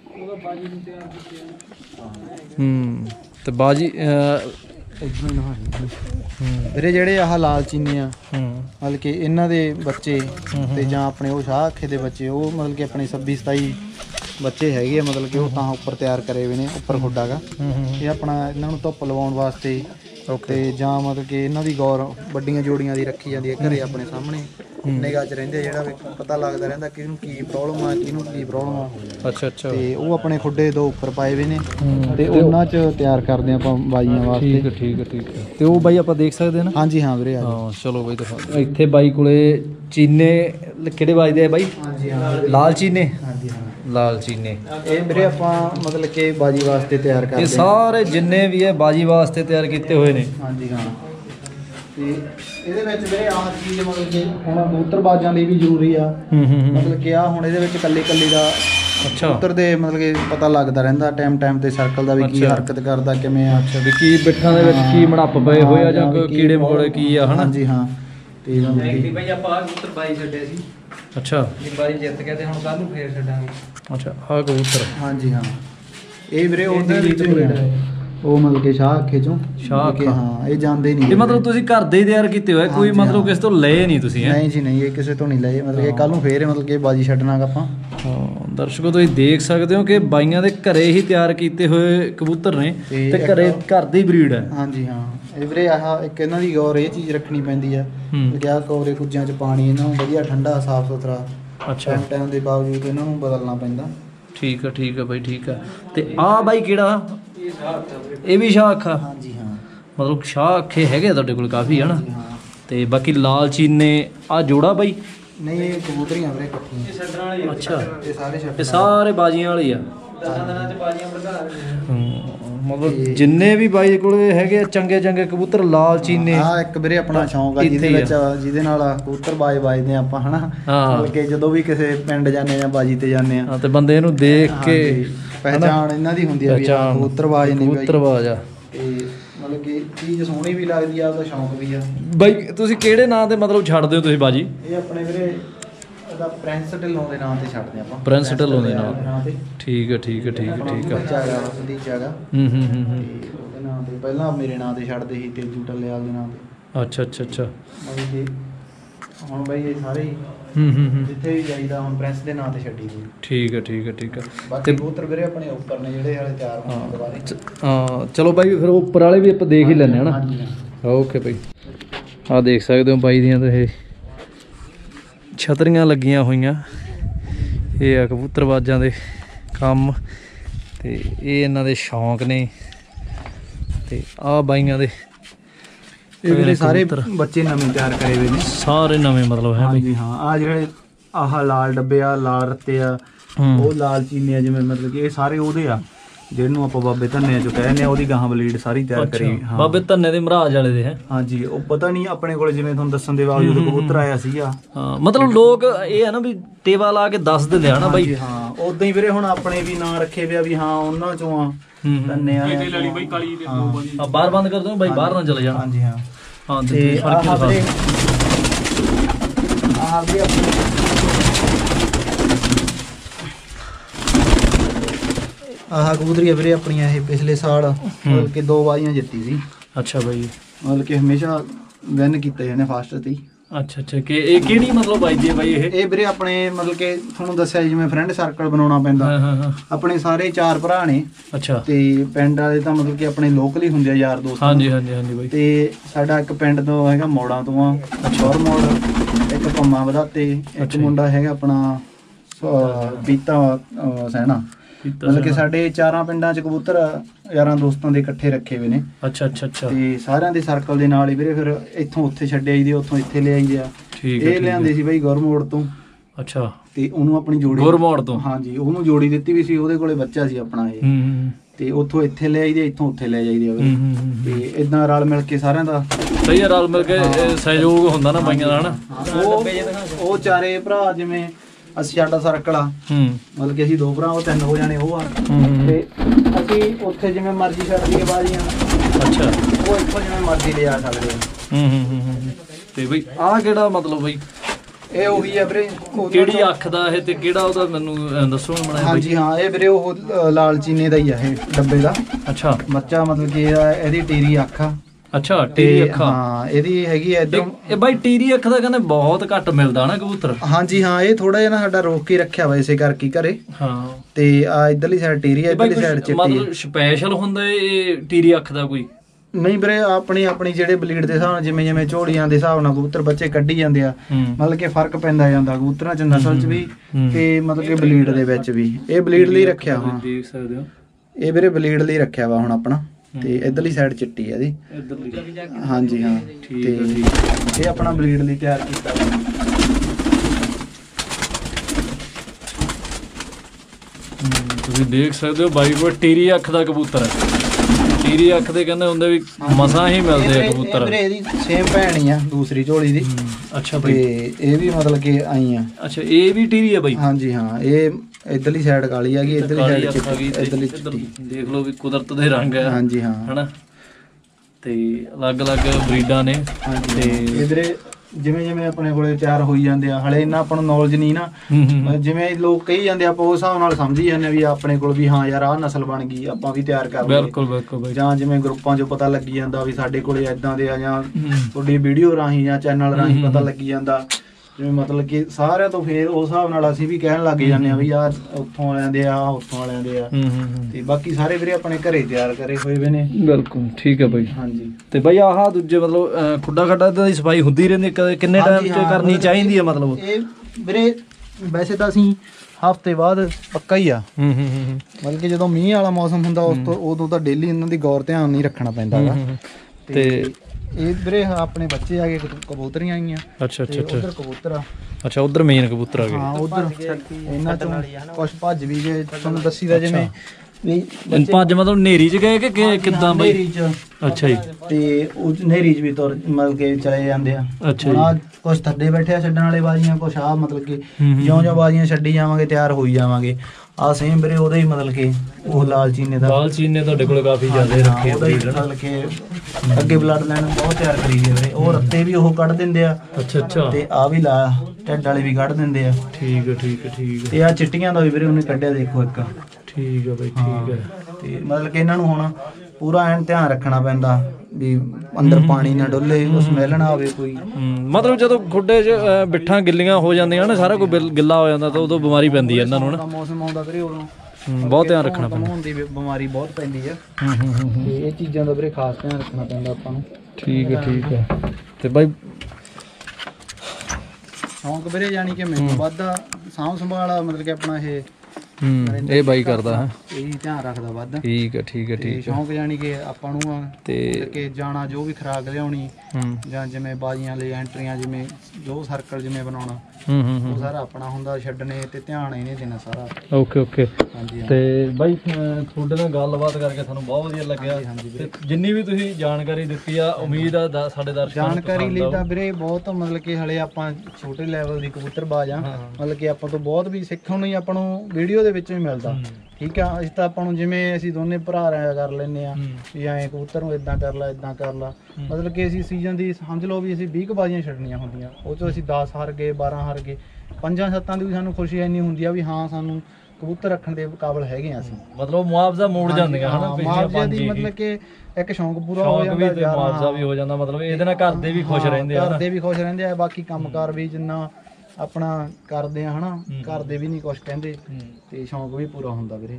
ਤੇ ਬਾਜੀ ਵੀਰੇ ਜਿਹੜੇ ਆਹ ਲਾਲ ਚੀਨੇ ਆ ਮਤਲਬ ਕਿ ਇਹਨਾਂ ਦੇ ਬੱਚੇ ਤੇ ਜਾਂ ਆਪਣੇ ਉਹ ਸ਼ਾਹ ਅੱਖੇ ਦੇ ਬੱਚੇ ਉਹ ਮਤਲਬ ਕਿ ਆਪਣੇ 26 27 ਬੱਚੇ ਹੈਗੇ ਆ ਮਤਲਬ ਕਿ ਉਹ ਤਾਂ ਉੱਪਰ ਤਿਆਰ ਕਰੇ ਹੋਏ ਨੇ ਉੱਪਰ ਖੁੱਡਾ ਗਾ ਇਹ ਆਪਣਾ ਇਹਨਾਂ ਨੂੰ ਧੁੱਪ ਲਵਾਉਣ ਵਾਸਤੇ ਤੇ ਜਾਂ ਮਤਲਬ ਕਿ ਇਹਨਾਂ ਦੀ ਗੌਰ ਵੱਡੀਆਂ ਜੋੜੀਆਂ ਦੀ ਰੱਖੀ ਜਾਂਦੀ ਹੈ ਘਰੇ ਆਪਣੇ ਸਾਹਮਣੇ ਨਿਗਾਹ 'ਚ ਰਹਿੰਦੇ ਜਿਹੜਾ ਵੀ ਪਤਾ ਲੱਗਦਾ ਰਹਿੰਦਾ ਕਿਹਨੂੰ ਕੀ ਪ੍ਰੋਬਲਮ ਆ ਕਿਹਨੂੰ ਕੀ ਪ੍ਰੋਬਲਮ ਆ ਅੱਛਾ ਤੇ ਉਹ ਆਪਣੇ ਖੁੱਡੇ ਦੋ ਉੱਪਰ ਪਾਏ ਹੋਏ ਨੇ ਤੇ ਉਹਨਾਂ 'ਚ ਤਿਆਰ ਕਰਦੇ ਆਪਾਂ ਬਾਜੀਆਂ ਵਾਸਤੇ ਠੀਕ ਹੈ ਤੇ ਉਹ ਬਾਈ ਆਪਾਂ ਦੇਖ ਸਕਦੇ ਹਾਂ ਨਾ ਹਾਂਜੀ ਹਾਂ ਵੀਰੇ ਹਾਂ ਚਲੋ ਬਾਈ ਦਿਖਾ ਇੱਥੇ ਬਾਈ ਕੋਲੇ ਚੀਨੇ ਕਿਹੜੇ ਵੱਜਦੇ ਆ ਬਾਈ ਹਾਂਜੀ ਹਾਂ ਲਾਲ ਚੀਨੇ ਹਾਂਜੀ ਹਾਂ ਲਾਲ ਚੀਨੇ ਇਹ ਵੀਰੇ ਆਪਾਂ ਮਤਲਬ ਕਿ ਬਾਜੀ ਵਾਸਤੇ ਤਿਆਰ ਕਰਦੇ ਇਹ ਸਾਰੇ ਜਿੰਨੇ ਵੀ ਹੈ ਬਾਜੀ ਵਾਸਤੇ ਤਿਆਰ ਕੀਤੇ ਹੋਏ ਨੇ ਹਾਂਜੀ ਹਾਂ ਤੇ ਇਹਦੇ ਵਿੱਚ ਵੀਰੇ ਆਹ ਚੀਜ਼ ਮਤਲਬ ਕਿ ਹੁਣ ਕਬੂਤਰ ਬਾਜ਼ਾਂ ਲਈ ਵੀ ਜ਼ਰੂਰੀ ਆ ਮਤਲਬ ਕਿ ਆ ਹੁਣ ਇਹਦੇ ਵਿੱਚ ਕੱਲੀ ਦਾ ਕਬੂਤਰ ਦੇ ਮਤਲਬ ਕਿ ਪਤਾ ਲੱਗਦਾ ਰਹਿੰਦਾ ਟਾਈਮ ਤੇ ਸਰਕਲ ਦਾ ਵੀ ਕੀ ਹਰਕਤ ਕਰਦਾ ਕਿਵੇਂ ਆ ਵੀ ਕੀ ਬਿੱਠਾਂ ਦੇ ਵਿੱਚ ਕੀ ਮੜੱਪ ਪਏ ਹੋਏ ਆ ਜਾਂ ਕੀੜੇ ਮਕੌੜੇ ਕੀ ਆ ਹਨਾ ਹਾਂਜੀ ਹਾਂ ਤੇ ਬਈ ਆਪਾਂ ਆਹ ਕਬੂਤਰ ਬਾਈ ਛੱਡੇ ਸੀ ਅੱਛਾ ਇੱਕ ਵਾਰੀ ਜਿੱਤ ਗਏ ਤੇ ਹੁਣ ਕੱਲ ਨੂੰ ਫੇਰ ਛੱਡਾਂਗੇ ਅੱਛਾ ਆਹ ਕਬੂਤਰ ਹਾਂਜੀ ਹਾਂ ਇਹ ਵੀਰੇ ਉਹਦੇ ਵਿੱਚ ਉਹ ਮਤਲਬ ਕਿ ਸ਼ਾਹ ਅੱਖੇ ਚੋਂ ਹਾਂ ਇਹ ਜਾਂਦੇ ਨਹੀਂ ਇਹ ਮਤਲਬ ਤੁਸੀਂ ਘਰ ਦੇ ਹੀ ਤਿਆਰ ਕੀਤੇ ਹੋਏ ਕੋਈ ਮਤਲਬ ਕਿਸੇ ਤੋਂ ਲਏ ਨਹੀਂ ਤੁਸੀਂ ਨਹੀਂ ਜੀ ਨਹੀਂ ਇਹ ਕਿਸੇ ਤੋਂ ਨਹੀਂ ਲਏ ਮਤਲਬ ਕਿ ਕੱਲ ਨੂੰ ਫੇਰ ਮਤਲਬ ਕਿ ਬਾਜੀ ਛੱਡਣਾਗਾ ਆਪਾਂ ਹਾਂ ਦਰਸ਼ਕੋ ਤੁਸੀਂ ਦੇਖ ਸਕਦੇ ਹੋ ਕਿ ਬਾਈਆਂ ਦੇ ਘਰੇ ਹੀ ਤਿਆਰ ਕੀਤੇ ਹੋਏ ਕਬੂਤਰ ਨੇ ਤੇ ਘਰ ਦੀ ਬਰੀਡ ਹੈ ਹਾਂਜੀ ਹਾਂ ਇਹ ਵੀਰੇ ਆਹ ਇੱਕ ਇਹਨਾਂ ਦੀ ਗੌਰ ਇਹ ਚੀਜ਼ ਰੱਖਣੀ ਪੈਂਦੀ ਆ ਕਿ ਆਹ ਕੋਰੇ ਕੁੱਜਿਆਂ 'ਚ ਪਾਣੀ ਇਹਨਾਂ ਨੂੰ ਵਧੀਆ ਠੰਡਾ ਸਾਫ਼ ਸੁਥਰਾ ਅੱਛਾ ਟਾਈਮ ਦੇ ਬਾਵਜੂਦ ਇਹਨਾਂ ਨੂੰ ਬਦਲਣਾ ਪੈਂਦਾ ਠੀਕ ਹੈ ਬਾਈ ਠੀਕ ਹੈ ਤੇ ਆਹ ਬਾਈ ਕਿਹੜਾ ਇਹ ਵੀ ਸ਼ਾਹ ਅੱਖਾ ਹਾਂਜੀ ਹਾਂ ਮਤਲਬ ਸ਼ਾਹ ਅੱਖੇ ਹੈਗੇ ਤੁਹਾਡੇ ਕੋਲ ਕਾਫੀ ਹਨਾ ਹਾਂ ਤੇ ਬਾਕੀ ਲਾਲ ਚੀਨੇ ਆ ਜੋੜਾ ਬਾਈ ਨਹੀਂ ਇਹ ਕਬੂਤਰੀਆਂ ਵੀਰੇ ਇਕੱਠੀਆਂ ਇਹ ਛੱਡਣ ਵਾਲੀ ਅੱਛਾ ਇਹ ਸਾਰੇ ਛੱਡ ਇਹ ਸਾਰੇ ਬਾਜੀਆਂ ਵਾਲੇ ਆ 10 ਦਿਨਾਂ ਚ ਬਾਜੀਆਂ ਵਧਾ ਮਤਲਬ ਜਿੰਨੇ ਵੀ ਬਾਈ ਕੋਲੇ ਹੈਗੇ ਚੰਗੇ ਕਬੂਤਰ ਲਾਲ ਚੀਨੇ ਆ ਇੱਕ ਵੀਰੇ ਆਪਣਾ ਸ਼ੌਂਕ ਆ ਜਿਹਦੇ ਨਾਲ ਕਬੂਤਰ ਬਾਜਦੇ ਆਪਾਂ ਹਨਾ ਮਤਲਬ ਕਿ ਜਦੋਂ ਵੀ ਕਿਸੇ ਪਿੰਡ ਜਾਂਦੇ ਜਾਂ ਬਾਜੀ ਤੇ ਜਾਂਦੇ ਆ ਤੇ ਬੰਦੇ ਇਹਨੂੰ ਦੇਖ ਕੇ ਪਹਿਚਾਣ ਇਹਨਾਂ ਦੀ ਹੁੰਦੀ ਆ ਵੀ ਕਬੂਤਰਬਾਜ਼ ਨੇ ਕਬੂਤਰਬਾਜ਼ ਆ ਤੇ ਮਤਲਬ ਕਿ ਚੀਜ਼ ਸੋਹਣੀ ਵੀ ਲੱਗਦੀ ਆ ਉਹਦਾ ਸ਼ੌਂਕ ਵੀ ਆ ਬਾਈ ਤੁਸੀਂ ਕਿਹੜੇ ਨਾਂ ਤੇ ਮਤਲਬ ਛੱਡਦੇ ਹੋ ਤੁਸੀਂ ਬਾਜੀ ਇਹ ਆਪਣੇ ਵੀਰੇ ਇਹਦਾ ਪ੍ਰਿੰਸ ਢਿੱਲੋਂ ਦੇ ਨਾਮ ਤੇ ਛੱਡਦੇ ਆਪਾਂ। ਪ੍ਰਿੰਸ ਢਿੱਲੋਂ ਦੇ ਨਾਮ ਨਾਲ। ਠੀਕ ਹੈ ਠੀਕ ਹੈ ਠੀਕ ਹੈ ਠੀਕ ਹੈ। ਬੱਚਾ ਹੈਗਾ ਸੰਦੀਪ ਹੈਗਾ। ਹੂੰ ਤੇ ਉਹਦੇ ਨਾਮ ਤੇ ਪਹਿਲਾਂ ਮੇਰੇ ਨਾਂ ਤੇ ਛੱਡਦੇ ਸੀ ਤੇਜੂ ਟੱਲੇਵਾਲ ਦੇ ਨਾਮ ਤੇ। ਅੱਛਾ ਅੱਛਾ ਅੱਛਾ। ਮਤਲਬ ਕਿ ਹੁਣ ਬਾਈ ਇਹ ਸਾਰੇ ਹੀ ਜਿੱਥੇ ਵੀ ਜਾਈਦਾ ਹੁਣ ਪ੍ਰਿੰਸ ਦੇ ਨਾਂ ਤੇ ਛੱਡੀ ਦੀ। ਠੀਕ ਹੈ ਠੀਕ ਹੈ ਠੀਕ ਹੈ। ਬਾਕੀ ਕਬੂਤਰ ਵੀਰੇ ਆਪਣੇ ਉੱਪਰ ਨੇ ਜਿਹੜੇ ਹਾਲੇ ਤਿਆਰ ਹੋਣ ਦੁਬਾਰੇ। ਹਾਂ ਚਲੋ ਬਾਈ ਫਿਰ ਉੱਪਰ ਵਾਲੇ ਵੀ ਆਪਾਂ ਦੇਖ ਹੀ ਲੈਂਦੇ ਹਾਂ ਨਾ। ਓਕੇ ਬਾਈ ਆਹ ਦੇਖ ਸਕਦੇ ਹੋ ਬਾਈ ਦੀਆਂ ਤਾਂ ਇਹ ਛਤਰੀਆਂ ਲੱਗੀਆਂ ਹੋਈਆਂ। ਇਹ ਆ ਕਬੂਤਰਬਾਜ਼ਾਂ ਦੇ ਕੰਮ ਤੇ ਇਹ ਇਹਨਾਂ ਦੇ ਸ਼ੌਂਕ ਨੇ। ਤੇ ਆਹ ਬਾਈਆਂ ਦੇ ਇਹ ਵੀਰੇ ਸਾਰੇ ਬੱਚੇ ਨਵੇਂ ਤਿਆਰ ਕਰੇ ਹੋਏ ਨੇ, ਸਾਰੇ ਨਵੇਂ ਮਤਲਬ ਹੈ ਬਾਈ। ਹਾਂਜੀ ਹਾਂ। ਆ ਜਿਹੜੇ ਆਹ ਲਾਲ ਡੱਬੇ ਆ, ਲਾਲ ਰੱਤੇ ਆ, ਉਹ ਲਾਲ ਚੀਨੇ ਆ, ਜਿਵੇਂ ਮਤਲਬ ਕਿ ਇਹ ਸਾਰੇ ਉਹਦੇ ਆ ਜਿਹਨੂੰ ਆਪਾਂ ਬਾਬੇ ਧੰਨੇ ਚੋਂ ਕਹਿੰਦੇ ਆ। ਉਹਦੀ ਗਾਹਾਂ ਬਲੀਡ ਸਾਰੀ ਤਿਆਰ ਕਰੀ। ਹਾਂ ਬਾਬੇ ਧੰਨੇ ਦੇ ਮਹਾਰਾਜ ਵਾਲੇ ਦੇ ਹੈ। ਹਾਂਜੀ ਉਹ ਪਤਾ ਨਹੀਂ ਆਪਣੇ ਕੋਲ ਜਿਵੇਂ ਤੁਹਾਨੂੰ ਦੱਸਣ ਦੇ ਬਾਵਜੂਦ ਕਬੂਤਰ ਆਇਆ ਸੀਗਾ। ਹਾਂ ਮਤਲਬ ਲੋਕ ਇਹ ਆ ਨਾ ਵੀ ਟੇਵਾ ਲਾ ਕੇ ਦੱਸ ਦਿੰਦੇ ਆ ਨਾ ਬਾਈ। ਹਾਂ ਉਦਾਂ ਹੀ ਵੀਰੇ ਹੁਣ ਆਪਣੇ ਵੀ ਨਾਂ ਰੱਖੇ ਪਿਆ ਵੀ ਹਾਂ ਉਹਨਾਂ ਚੋਂ ਆ ਧੰਨੇ ਆ। ਆ ਬਾਹਰ ਬੰਦ ਕਰ ਦੋ ਬਾਈ, ਬਾਹਰ ਨਾ ਚਲੇ ਜਾਣ। ਹਾਂਜੀ ਹਾਂ। ਹਾਂ ਤੇ ਆਹ ਵੀਰੇ ਆਹ ਕਬੂਤਰੀ ਵੀਰੇ ਆਪਣੀਆਂ ਇਹ ਪਿਛਲੇ ਸਾਲ ਮਤਲਬ ਕਿ 2 ਵਾਰੀਆਂ ਜਿੱਤੀ ਸੀ। ਅੱਛਾ ਬਾਈ। ਮਤਲਬ ਕਿ ਹਮੇਸ਼ਾ ਵਿਨ ਕੀਤਾ ਇਹਨੇ ਫਾਸਟ ਤੇ। ਅੱਛਾ ਅੱਛਾ ਕਿ ਇਹ ਕਿਹੜੀ ਮਤਲਬ ਵੱਜਦੀ ਹੈ ਬਾਈ ਇਹ? ਇਹ ਵੀਰੇ ਆਪਣੇ ਮਤਲਬ ਕਿ ਤੁਹਾਨੂੰ ਦੱਸਿਆ ਜਿਵੇਂ ਫਰੈਂਡ ਸਰਕਲ ਬਣਾਉਣਾ ਪੈਂਦਾ। ਹਾਂ ਹਾਂ। ਆਪਣੇ ਸਾਰੇ 4 ਭਰਾ ਨੇ। ਅੱਛਾ। ਤੇ ਪਿੰਡ ਵਾਲੇ ਤਾਂ ਮਤਲਬ ਕਿ ਆਪਣੇ ਲੋਕਲ ਹੀ ਹੁੰਦੇ ਆ ਯਾਰ ਦੋਸਤ। ਹਾਂਜੀ ਹਾਂਜੀ ਹਾਂਜੀ ਬਾਈ। ਤੇ ਸਾਡਾ ਇੱਕ ਪਿੰਡ ਤੋਂ ਹੈਗਾ ਮੋੜਾਂ ਤੋਂ ਆ ਸ਼ੌਰ ਮੋੜ, ਇੱਕ ਪੰਮਾ ਵਧਾਤੇ, ਇੱਕ ਮੁੰਡਾ ਹੈਗਾ ਆਪਣਾ ਪੀਤਾ ਸੈਣਾ। ਮਤਲਬ ਕਿ ਸਾਡੇ 4 ਪਿੰਡਾਂ ਚ ਕਬੂਤਰ ਯਾਰਾਂ ਦੋਸਤਾਂ ਦੇ ਇਕੱਠੇ ਰੱਖੇ ਹੋਏ ਨੇ। ਅੱਛਾ ਅੱਛਾ ਅੱਛਾ। ਤੇ ਸਾਰਿਆਂ ਦੇ ਸਰਕਲ ਦੇ ਨਾਲ ਹੀ ਵੀਰੇ ਫਿਰ ਇੱਥੋਂ ਉੱਥੇ ਛੱਡ ਆਈਦੇ, ਉੱਥੋਂ ਇੱਥੇ ਲੈ ਆਈਦੇ ਆ। ਇਹ ਲਿਆਂਦੇ ਸੀ ਬਾਈ ਗੁਰਮੋੜ ਤੋਂ। ਅੱਛਾ। ਤੇ ਉਹਨੂੰ ਆਪਣੀ ਜੋੜੀ ਗੁਰਮੋੜ ਤੋਂ? ਹਾਂਜੀ ਉਹਨੂੰ ਜੋੜੀ ਦਿੱਤੀ ਵੀ ਸੀ, ਉਹਦੇ ਕੋਲੇ ਬੱਚਾ ਸੀ ਆਪਣਾ ਇਹ। ਤੇ ਉੱਥੋਂ ਇੱਥੇ ਲੈ ਆਈਦੇ, ਇੱਥੋਂ ਉੱਥੇ ਲੈ ਜਾਈਦੇ ਆ। ਤੇ ਇਦਾਂ ਰਲ ਮਿਲ ਕੇ ਸਾਰਿਆਂ ਦਾ ਸਹੀ ਆ, ਰਲ ਮਿਲ ਕੇ ਸਹਿਯੋਗ ਹੁੰਦਾ ਨਾ ਬਾਈਆਂ ਦਾ ਹਨਾ। ਉਹ 4 ਭਰਾ ਜਿਵੇਂ ਅਸੀਂ ਸਾਡਾ ਸਰਕਲ ਆ, ਮਤਲਬ ਕਿ ਅਸੀਂ 2 ਭਰਾ, ਉਹ 3 ਹੋ ਜਾਣੇ ਉਹ ਆ। ਤੇ ਅਸੀਂ ਉੱਥੇ ਜਿਵੇਂ ਮਰਜ਼ੀ ਛੱਡ ਦਈਏ ਬਾਜ਼ੀਆਂ। ਅੱਛਾ। ਉਹ ਇੱਥੋਂ ਜਿਵੇਂ ਮਰਜ਼ੀ ਲਿਆ ਸਕਦੇ ਆ। ਤੇ ਬਈ ਆਹ ਕਿਹੜਾ ਮਤਲਬ ਬਈ ਇਹ ਉਹੀ ਆ ਵੀਰੇ। ਕਿਹੜੀ ਅੱਖ ਦਾ ਇਹ ਤੇ ਕਿਹੜਾ ਉਹਦਾ ਮੈਨੂੰ ਦੱਸੋ ਬਣਾਇਆ? ਹਾਂਜੀ ਹਾਂ ਇਹ ਵੀਰੇ ਉਹ ਲਾਲ ਚੀਨੇ ਦਾ ਹੀ ਆ ਇਹ ਡੱਬੇ ਦਾ। ਅੱਛਾ। ਬੱਚਾ ਮਤਲਬ ਕਿ ਇਹਦੀ ਟੀਰੀ ਅੱਖ ਆ। ਅੱਛਾ ਟੀਰੀ ਅੱਖਾਂ। ਹਾਂ ਇਹਦੀ ਹੈਗੀ ਐਦਾਂ। ਇਹ ਬਾਈ ਟੀਰੀ ਅੱਖ ਦਾ ਕਹਿੰਦੇ ਬਹੁਤ ਘੱਟ ਮਿਲਦਾ ਨਾ ਕਬੂਤਰ। ਹਾਂਜੀ ਹਾਂ ਇਹ ਥੋੜਾ ਜਿਹਾ ਨਾ ਸਾਡਾ ਰੋਕ ਕੇ ਰੱਖਿਆ ਵਾ ਇਸੇ ਕਰਕੇ ਘਰੇ। ਹਾਂ। ਤੇ ਆ ਇਧਰਲੀ ਸਾਈਡ ਟੀਰੀ ਆ, ਇਧਰਲੀ ਸਾਈਡ ਚਿੱਟੀ ਆ। ਮਤਲਬ ਸਪੈਸ਼ਲ ਹੁੰਦਾ ਇਹ ਟੀਰੀ ਅੱਖ ਦਾ ਕੋਈ? ਨਹੀਂ ਵੀਰੇ ਆਪਣੀ ਜਿਹੜੇ ਬਲੀਡ ਦੇ ਹਿਸਾਬ ਨਾਲ ਜਿਵੇਂ ਜਿਵੇਂ ਝੋੜੀਆਂ ਦੇ ਹਿਸਾਬ ਨਾਲ ਕਬੂਤਰ ਬੱਚੇ ਕੱਢੀ ਜਾਂਦੇ ਆ, ਮਤਲਬ ਕਿ ਫਰਕ ਪੈਂਦਾ ਜਾਂਦਾ ਕਬੂਤਰਾਂ ਚ ਨਸਲ ਚ ਵੀ ਤੇ ਮਤਲਬ ਕਿ ਬਲੀਡ ਦੇ ਵਿੱਚ ਵੀ। ਇਹ ਬਲੀਡ ਲਈ ਰੱਖਿਆ ਹਾਂ, ਦੇਖ ਸਕਦੇ ਹੋ। ਇਹ ਵੀਰੇ ਬਲੀਡ ਲਈ ਰੱਖਿਆ ਵਾ ਹੁਣ ਆਪਣਾ। ਤੇ ਇਧਰਲੀ ਸਾਈਡ ਚਿੱਟੀ ਆ ਇਹਦੀ। ਹਾਂਜੀ ਹਾਂ। ਤੇ ਇਹ ਆਪਣਾ ਬਲੀਡ ਲਈ ਤਿਆਰ ਕੀਤਾ ਵਾ। ਤੁਸੀਂ ਦੇਖ ਸਕਦੇ ਹੋ ਬਾਈ ਕੋਲ ਟੀਰੀ ਅੱਖ ਦਾ ਕਬੂਤਰ ਹੈ। ਟੀਰੀ ਅੱਖ ਦੇ ਕਹਿੰਦੇ ਹੁੰਦੇ ਵੀ ਮਸਾਂ ਹੀ ਮਿਲਦੇ ਆ ਕਬੂਤਰ। ਵੀਰੇ ਇਹਦੀ ਸੇਮ ਭੈਣ ਹੀ ਆ ਦੂਸਰੀ ਝੋਲੀ ਦੀ। ਅੱਛਾ ਬਾਈ। ਤੇ ਇਹ ਵੀ ਮਤਲਬ ਕਿ ਆਈ ਆ। ਅੱਛਾ ਇਹ ਵੀ ਟੀਰੀ ਆ ਬਾਈ? ਹਾਂਜੀ ਹਾਂ। ਇਹ ਇਧਰਲੀ ਸਾਈਡ ਕਾਲੀ ਹੈਗੀ, ਇਧਰਲੀ ਸਾਈਡ ਚਿੱਟੀ, ਇਧਰਲੀ ਚਿੱਟੀ। ਦੇਖ ਲਓ ਵੀ ਕੁਦਰਤ ਦੇ ਰੰਗ ਆ। ਹਾਂਜੀ ਹਾਂ। ਹਨਾ ਤੇ ਅਲੱਗ-ਅਲੱਗ ਬਰੀਡਾਂ ਨੇ। ਤੇ ਇਧਰੇ ਜਿਵੇਂ ਜਿਵੇਂ ਆਪਣੇ ਕੋਲੇ ਤਿਆਰ ਹੋਈ ਜਾਂਦੇ ਆ, ਹਲੇ ਇੰਨਾ ਆਪਾਂ ਨੂੰ ਨੌਲੇਜ ਨਹੀਂ ਨਾ। ਜਿਵੇਂ ਲੋਕ ਕਹੀ ਜਾਂਦੇ ਆਪਾਂ ਉਸ ਹਿਸਾਬ ਨਾਲ ਸਮਝੀ ਜਾਂਦੇ ਵੀ ਆਪਣੇ ਕੋਲ ਵੀ ਹਾਂ ਯਾਰ ਆਹ ਨਸਲ ਬਣ ਗਈ, ਆਪਾਂ ਵੀ ਤਿਆਰ ਕਰ ਲਈਏ। ਬਿਲਕੁਲ ਬਿਲਕੁਲ ਬਾਈ। ਜਾਂ ਜਿਵੇਂ ਗਰੁੱਪਾਂ 'ਚ ਪਤਾ ਲੱਗੀ ਜਾਂਦਾ ਵੀ ਸਾਡੇ ਕੋਲੇ ਇਦਾਂ ਦੇ ਆ, ਜਾਂ ਤੁਹਾਡੀ ਵੀਡੀਓ ਰਾਹੀਂ ਜਾਂ ਚੈਨਲ ਰਾਹੀਂ ਪਤਾ ਲੱਗੀ ਜਾਂਦਾ ਜਿਵੇਂ ਮਤਲਬ ਕਿ ਸਾਰਿਆਂ ਤੋਂ ਫੇਰ ਉਸ ਹਿਸਾਬ ਨਾਲ ਅਸੀਂ ਵੀ ਕਹਿਣ ਲੱਗ ਜਾਂਦੇ ਆ ਵੀ ਯਾਰ ਉੱਥੋਂ ਵਾਲਿਆਂ ਦੇ ਆ, ਉੱਥੋਂ ਵਾਲਿਆਂ ਦੇ ਆ। ਤੇ ਬਾਕੀ ਸਾਰੇ ਵੀਰੇ ਆਪਣੇ ਘਰੇ ਤਿਆਰ ਕਰੇ ਹੋਏ ਵੇ ਨੇ। ਬਿਲਕੁਲ ਠੀਕ ਹੈ ਬਾਈ। ਹਾਂਜੀ। ਤੇ ਬਾਈ ਆਹ ਦੂਜੇ ਮਤਲਬ ਖੁੱਡਾ ਖੱਡਾ ਦੀ ਸਫਾਈ ਹੁੰਦੀ ਰਹਿੰਦੀ ਕਿੰਨੇ ਟਾਈਮ ਤੇ ਕਰਨੀ ਚਾਹੀਦੀ ਹੈ? ਮਤਲਬ ਇਹ ਵੀਰੇ ਵੈਸੇ ਤਾਂ ਅਸੀਂ ਹਫ਼ਤੇ ਬਾਅਦ ਪੱਕਾ ਹੀ ਆ। ਮਤਲਬ ਕਿ ਜਦੋਂ ਮੀਂਹ ਵਾਲਾ ਮੌਸਮ ਹੁੰਦਾ ਉਸ ਤੋਂ ਉਦੋਂ ਤਾਂ ਡੇਲੀ ਇਹਨਾਂ ਦੀ ਗੌਰ ਧਿਆਨ ਨਹੀਂ ਰੱਖਣਾ ਪੈਂਦਾ ਵਾ। ਤੇ ਇਹ ਵੀਰੇ ਆਪਣੇ ਬੱਚੇ ਆ ਗਏ, ਕਬੂਤਰੀਆਂ ਆਈਆਂ। ਅੱਛਾ ਅੱਛਾ ਅੱਛਾ। ਉਧਰ ਕਬੂਤਰ ਆ। ਅੱਛਾ ਉਧਰ ਮੇਨ ਕਬੂਤਰ ਆ ਗਏ। ਹਾਂ ਉਧਰ ਇਹਨਾਂ ਚੋਂ ਕੁਝ ਭੱਜ ਵੀ ਗਏ। ਤੁਹਾਨੂੰ ਦੱਸੀ ਦਾ ਜਿਵੇਂ ਵੀ ਭੱਜ ਮਤਲਬ ਨੇਰੀ ਚ ਗਏ ਕਿ ਕਿੱਦਾਂ ਬਾਈ? ਹਨੇਰੀ ਚ ਅੱਛਾ ਜੀ। ਤੇ ਉਹ ਨੇਰੀ ਚ ਵੀ ਤੁਰ ਮਤਲਬ ਕਿ ਚਲੇ ਜਾਂਦੇ ਆ। ਅੱਛਾ ਹੁਣ ਜੀ। ਆਹ ਕੁਛ ਥੱਲੇ ਬੈਠੇ ਆ ਛੱਡਣ ਵਾਲੇ ਬਾਜ਼ੀਆਂ, ਕੁਛ ਆ ਮਤਲਬ ਕਿ ਜਿਉਂ-ਜਿਉਂ ਬਾਜ਼ੀਆਂ ਛੱਡੀ ਜਾਵਾਂਗੇ ਤਿਆਰ ਹੋਈ ਜਾਵਾਂਗੇ। ਆ ਸੇਮ ਵੀਰੇ ਉਹਦਾ ਹੀ ਮਤਲਬ ਕਿ ਉਹ ਲਾਲ ਚੀਨੇ ਦਾ, ਲਾਲ ਚੀਨੇ ਤੁਹਾਡੇ ਕੋਲ ਕਾਫੀ ਜ਼ਿਆਦਾ ਰੱਖੇ ਉਹਦਾ ਹੀ ਮਤਲਬ ਕਿ ਅੱਗੇ ਬਲੱਡ ਲਾਈਨ ਬਹੁਤ ਤਿਆਰ ਕਰੀ ਦੀ ਵੀਰੇ। ਉਹ ਰੱਤੇ ਵੀ ਉਹ ਕੱਢ ਦਿੰਦੇ ਆ। ਅੱਛਾ ਤੇ ਆ ਵੀ ਲਾ ਢੱਡ ਵਾਲੇ ਵੀ ਕੱਢ ਦਿੰਦੇ ਆ। ਠੀਕ ਹੈ ਠੀਕ ਹੈ ਠੀਕ ਹੈ। ਤੇ ਆ ਚਿੱਟੀਆਂ ਦਾ ਵੀ ਵੀਰੇ ਉਹਨੇ ਕੱਢਿਆ ਦੇਖੋ ਇੱਕ। ਠੀਕ ਹੈ ਬਾਈ ਠੀਕ ਹੈ। ਤੇ ਮਤਲਬ ਕਿ ਇਹਨਾਂ ਨੂੰ ਹੁਣ ਪੂਰਾ ਐਨ ਧਿਆਨ ਰੱਖਣਾ ਪੈਂਦਾ ਵੀ ਅੰਦਰ ਪਾਣੀ ਨਾ ਡੁੱਲੇ, ਉਹ ਸਮੈਲ ਨਾ ਆਵੇ ਕੋਈ। ਮਤਲਬ ਜਦੋਂ ਖੁੱਡੇ 'ਚ ਬਿੱਠਾਂ ਗਿੱਲੀਆਂ ਹੋ ਜਾਂਦੀਆਂ ਨਾ, ਸਾਰਾ ਕੋਈ ਗਿੱਲਾ ਹੋ ਜਾਂਦਾ ਤਾਂ ਉਦੋਂ ਬਿਮਾਰੀ ਪੈਂਦੀ ਹੈ ਇਹਨਾਂ ਨੂੰ ਨਾ। ਮੌਸਮ ਆਉਂਦਾ ਵੀਰੇ ਉਦੋਂ ਬਹੁਤ ਧਿਆਨ ਰੱਖਣਾ ਪੈਂਦਾ। ਹੋਣ ਦੀ ਬਿਮਾਰੀ ਬਹੁਤ ਪੈਂਦੀ ਆ। ਤੇ ਇਹ ਚੀਜ਼ਾਂ ਦਾ ਵੀਰੇ ਖਾਸ ਧਿਆਨ ਰੱਖਣਾ ਪੈਂਦਾ ਆਪਾਂ ਨੂੰ। ਠੀਕ ਹੈ ਠੀਕ ਹੈ। ਤੇ ਬਾਈ ਸ਼ੌਂਕ ਵੀਰੇ ਜਾਨੀ ਕਿ ਮੈਨੂੰ ਵੱਧਦਾ ਸਾਂਭ ਸੰਭਾਲ ਮਤਲਬ ਕਿ ਆਪਣਾ ਇਹ ਬਾਈ ਕਰਦਾ ਹੈ, ਇਹੀ ਧਿਆਨ ਰੱਖਦਾ ਵੱਧ। ਠੀਕ ਹੈ ਠੀਕ ਹੈ ਠੀਕ ਹੈ। ਸ਼ੌਂਕ ਜਾਨੀ ਕਿ ਆਪਾਂ ਨੂੰ ਤੇ ਕਿ ਜਾਣਾ ਜੋ ਵੀ ਖੁਰਾਕ ਲਿਆਉਣੀ ਜਾਂ ਜਿਵੇਂ ਬਾਜ਼ੀਆਂ ਲਈ ਐਂਟਰੀਆਂ, ਜਿਵੇਂ ਜੋ ਸਰਕਲ ਜਿਵੇਂ ਬਣਾਉਣਾ, ਉਹ ਸਾਰਾ ਆਪਣਾ ਹੁੰਦਾ। ਛੱਡਣੇ ਤੇ ਧਿਆਨ ਇਹਨੇ ਦੇਣਾ ਸਾਰਾ। Okay okay. ਹਾਂਜੀ ਤੇ ਬਾਈ ਤੁਹਾਡੇ ਨਾਲ ਗੱਲਬਾਤ ਕਰਕੇ ਸਾਨੂੰ ਬਹੁਤ ਵਧੀਆ ਲੱਗਿਆ। ਤੇ ਜਿੰਨੀ ਵੀ ਤੁਸੀਂ ਜਾਣਕਾਰੀ ਦਿੱਤੀ ਆ, ਉਮੀਦ ਆ ਸਾਡੇ ਦਰਸ਼ਕਾਂ ਨੂੰ ਜਾਣਕਾਰੀ ਲਈ ਤਾਂ ਵੀਰੇ ਬਹੁਤ ਮਤਲਬ ਕਿ ਹਲੇ ਆਪਾਂ ਛੋਟੇ ਲੈਵਲ ਦੀ ਕਬੂਤਰਬਾਜ਼ ਆ। ਮਤਲਬ ਕਿ ਆਪਾਂ ਤੋਂ ਬਹੁਤ ਵੀ ਸਿੱਖਣ ਨੂੰ ਹੀ ਆਪਾਂ ਨੂੰ ਵੀਡੀਓ ਦੇ ਵਿੱਚ ਵੀ ਮਿਲਦਾ। ਠੀਕ ਆ, ਅਸੀਂ ਤਾਂ ਆਪਾਂ ਨੂੰ ਜਿਵੇਂ ਅਸੀਂ ਦੋਨੇ ਭਰਾ ਰਾਇਆ ਕਰ ਲੈਂਦੇ ਆ ਵੀ ਐਂ ਕਬੂਤਰ ਨੂੰ ਇਦਾਂ ਕਰ ਲਾ ਇਦਾਂ ਕਰ ਲਾ। ਮਤਲਬ ਕਿ ਅਸੀਂ ਸੀਜ਼ਨ ਦੀ ਸਮਝ ਲਓ ਵੀ ਅਸੀਂ 20 ਬਾਜ਼ੀਆਂ ਛੱਡਣੀਆਂ ਹੁੰਦੀਆਂ, ਉਹ 'ਚੋਂ ਅਸੀਂ 10 ਹਾਰ ਗਏ, 12 ਹਾਰ ਗਏ। 5-7 ਦੀ ਵੀ ਸਾਨੂੰ ਖੁਸ਼ੀ ਇੰਨੀ ਹੁੰਦੀ ਆ ਵੀ ਹਾਂ ਸਾਨੂੰ ਕਬੂਤਰ ਰੱਖਣ ਦੇ ਕਾਬਲ ਹੈਗੇ ਆ ਅਸੀਂ। ਮਤਲਬ ਮੁਆਵਜ਼ਾ ਮੋੜ ਜਾਂਦੀਆਂ ਹਨਾ। ਮੁਆਵਜ਼ੇ ਦੀ ਮਤਲਬ ਕਿ ਇੱਕ ਸ਼ੌਂਕ ਪੂਰਾ ਹੋ ਜਾਂਦਾ, ਤੇ ਮੁਆਵਜ਼ਾ ਵੀ ਹੋ ਜਾਂਦਾ। ਮਤਲਬ ਇਹਦੇ ਨਾਲ ਘਰ ਦੇ ਵੀ ਖੁਸ਼ ਰਹਿੰਦੇ ਆ, ਘਰ ਦੇ ਵੀ ਖੁਸ਼ ਰਹਿੰਦੇ ਆ। ਬਾਕੀ ਕੰਮਕਾਰ ਵੀ ਜਿੰਨਾ ਆਪਣਾ ਕਰਦੇ ਆ ਹਨਾ, ਘਰ ਦੇ ਵੀ ਨਹੀਂ ਕੁਛ ਕਹਿੰਦੇ ਤੇ ਸ਼ੌਂਕ ਵੀ ਪੂਰਾ ਹੁੰਦਾ ਵੀਰੇ।